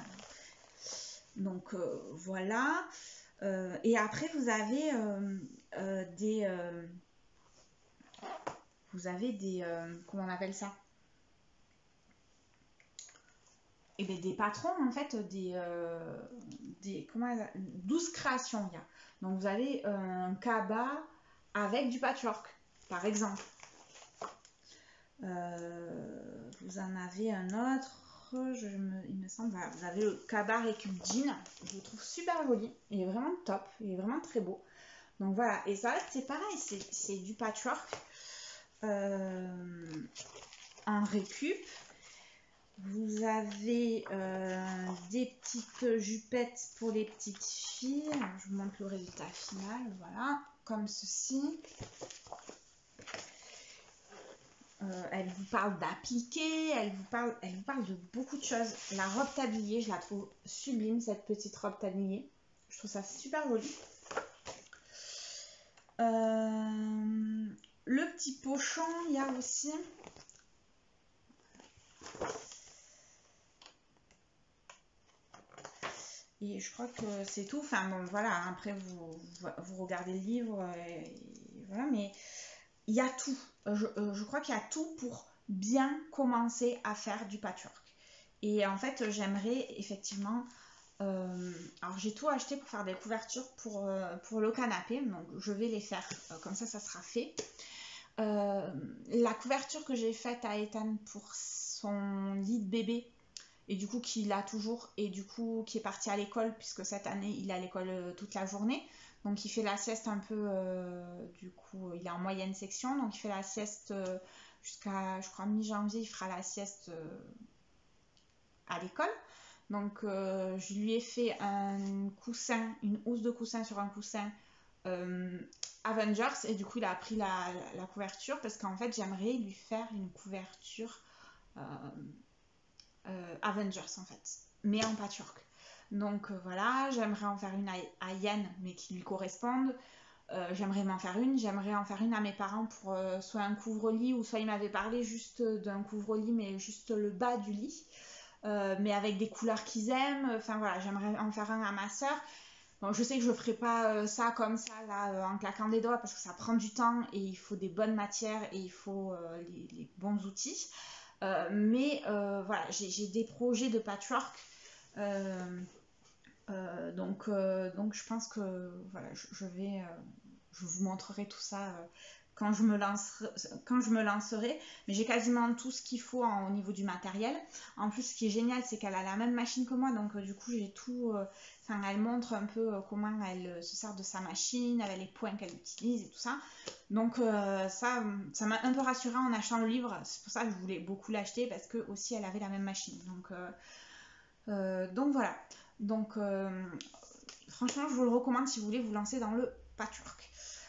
donc euh, voilà. Euh, et après, vous avez euh, euh, des... Euh, vous avez des... Euh, comment on appelle ça? Et bien, des patrons, en fait, des... Euh, des comment douze créations, il y a. Donc, vous avez euh, un cabas avec du patchwork, par exemple. Euh, vous en avez un autre, je me, il me semble, voilà, vous avez le cabas récup jean, je le trouve super joli, il est vraiment top, il est vraiment très beau. Donc voilà, et ça c'est pareil, c'est du patchwork euh, en récup. Vous avez euh, des petites jupettes pour les petites filles, je vous montre le résultat final, voilà, comme ceci. Euh, elle vous parle d'appliquer, elle vous parle, elle vous parle de beaucoup de choses. La robe tablier, je la trouve sublime, cette petite robe tablier. Je trouve ça super joli. Euh, le petit pochon, il y a aussi. Et je crois que c'est tout. Enfin bon, voilà, après vous, vous regardez le livre, et, et voilà, mais il y a tout. Je, euh, je crois qu'il y a tout pour bien commencer à faire du patchwork. Et en fait, j'aimerais effectivement... Euh, alors, j'ai tout acheté pour faire des couvertures pour, euh, pour le canapé. Donc, je vais les faire. Euh, comme ça, ça sera fait. Euh, la couverture que j'ai faite à Ethan pour son lit de bébé, et du coup, qu'il a toujours, et du coup, qui est parti à l'école, puisque cette année, il est à l'école euh, toute la journée. Donc, il fait la sieste un peu... Euh, du coup, il est en moyenne section. Donc, il fait la sieste euh, jusqu'à, je crois, mi-janvier. Il fera la sieste... Euh, à l'école. Donc euh, je lui ai fait un coussin, une housse de coussin sur un coussin euh, Avengers, et du coup il a pris la, la, la couverture parce qu'en fait j'aimerais lui faire une couverture euh, euh, Avengers en fait, mais en patchwork. Donc euh, voilà, j'aimerais en faire une à, à Yann mais qui lui corresponde. Euh, j'aimerais m'en faire une, j'aimerais en faire une à mes parents pour euh, soit un couvre-lit ou soit ils m'avaient parlé juste d'un couvre-lit mais juste le bas du lit, euh, mais avec des couleurs qu'ils aiment. Enfin voilà, j'aimerais en faire un à ma soeur. Bon, je sais que je ferai pas euh, ça comme ça là euh, en claquant des doigts parce que ça prend du temps et il faut des bonnes matières et il faut euh, les, les bons outils. Euh, mais euh, voilà, j'ai des projets de patchwork. Euh, euh, donc, euh, donc je pense que voilà, je, je vais, euh, je vous montrerai tout ça euh, quand je me lancerai, quand je me lancerai. Mais j'ai quasiment tout ce qu'il faut en, au niveau du matériel. En plus, ce qui est génial, c'est qu'elle a la même machine que moi, donc euh, du coup j'ai tout. Enfin, euh, elle montre un peu euh, comment elle euh, se sert de sa machine, avec les points qu'elle utilise et tout ça. Donc euh, ça, ça m'a un peu rassurée en achetant le livre. C'est pour ça que je voulais beaucoup l'acheter parce que aussi elle avait la même machine. Donc euh, euh, donc voilà. Donc euh, franchement, je vous le recommande si vous voulez vous lancer dans le patchwork.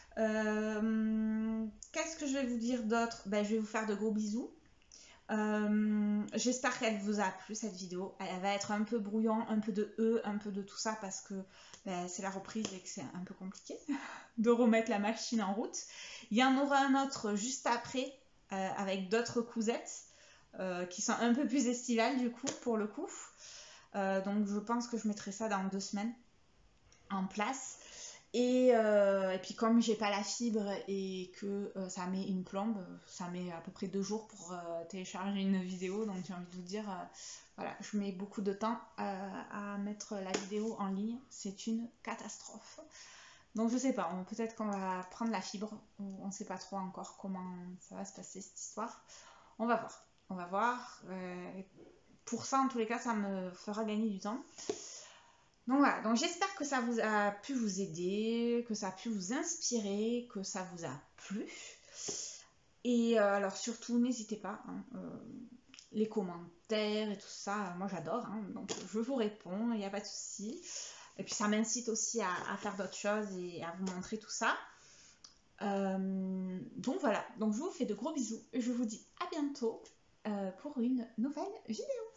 Euh, Qu'est-ce que je vais vous dire d'autre? Ben, je vais vous faire de gros bisous. Euh, J'espère qu'elle vous a plu cette vidéo. Elle va être un peu brouillon, un peu de E, un peu de tout ça parce que ben, c'est la reprise et que c'est un peu compliqué de remettre la machine en route. Il y en aura un autre juste après euh, avec d'autres cousettes euh, qui sont un peu plus estivales du coup pour le coup. Euh, donc je pense que je mettrai ça dans deux semaines en place. Et, euh, et puis comme j'ai pas la fibre et que euh, ça met une plombe, ça met à peu près deux jours pour euh, télécharger une vidéo, donc j'ai envie de vous dire, euh, voilà, je mets beaucoup de temps euh, à mettre la vidéo en ligne, c'est une catastrophe. Donc je sais pas, peut-être qu'on va prendre la fibre, on sait pas trop encore comment ça va se passer cette histoire. On va voir, on va voir. Euh, pour ça, en tous les cas, ça me fera gagner du temps. Donc voilà, donc j'espère que ça vous a pu vous aider, que ça a pu vous inspirer, que ça vous a plu. Et euh, alors surtout, n'hésitez pas, hein, euh, les commentaires et tout ça, euh, moi j'adore, hein, donc je vous réponds, il n'y a pas de souci. Et puis ça m'incite aussi à, à faire d'autres choses et à vous montrer tout ça. Euh, donc voilà, donc je vous fais de gros bisous et je vous dis à bientôt euh, pour une nouvelle vidéo.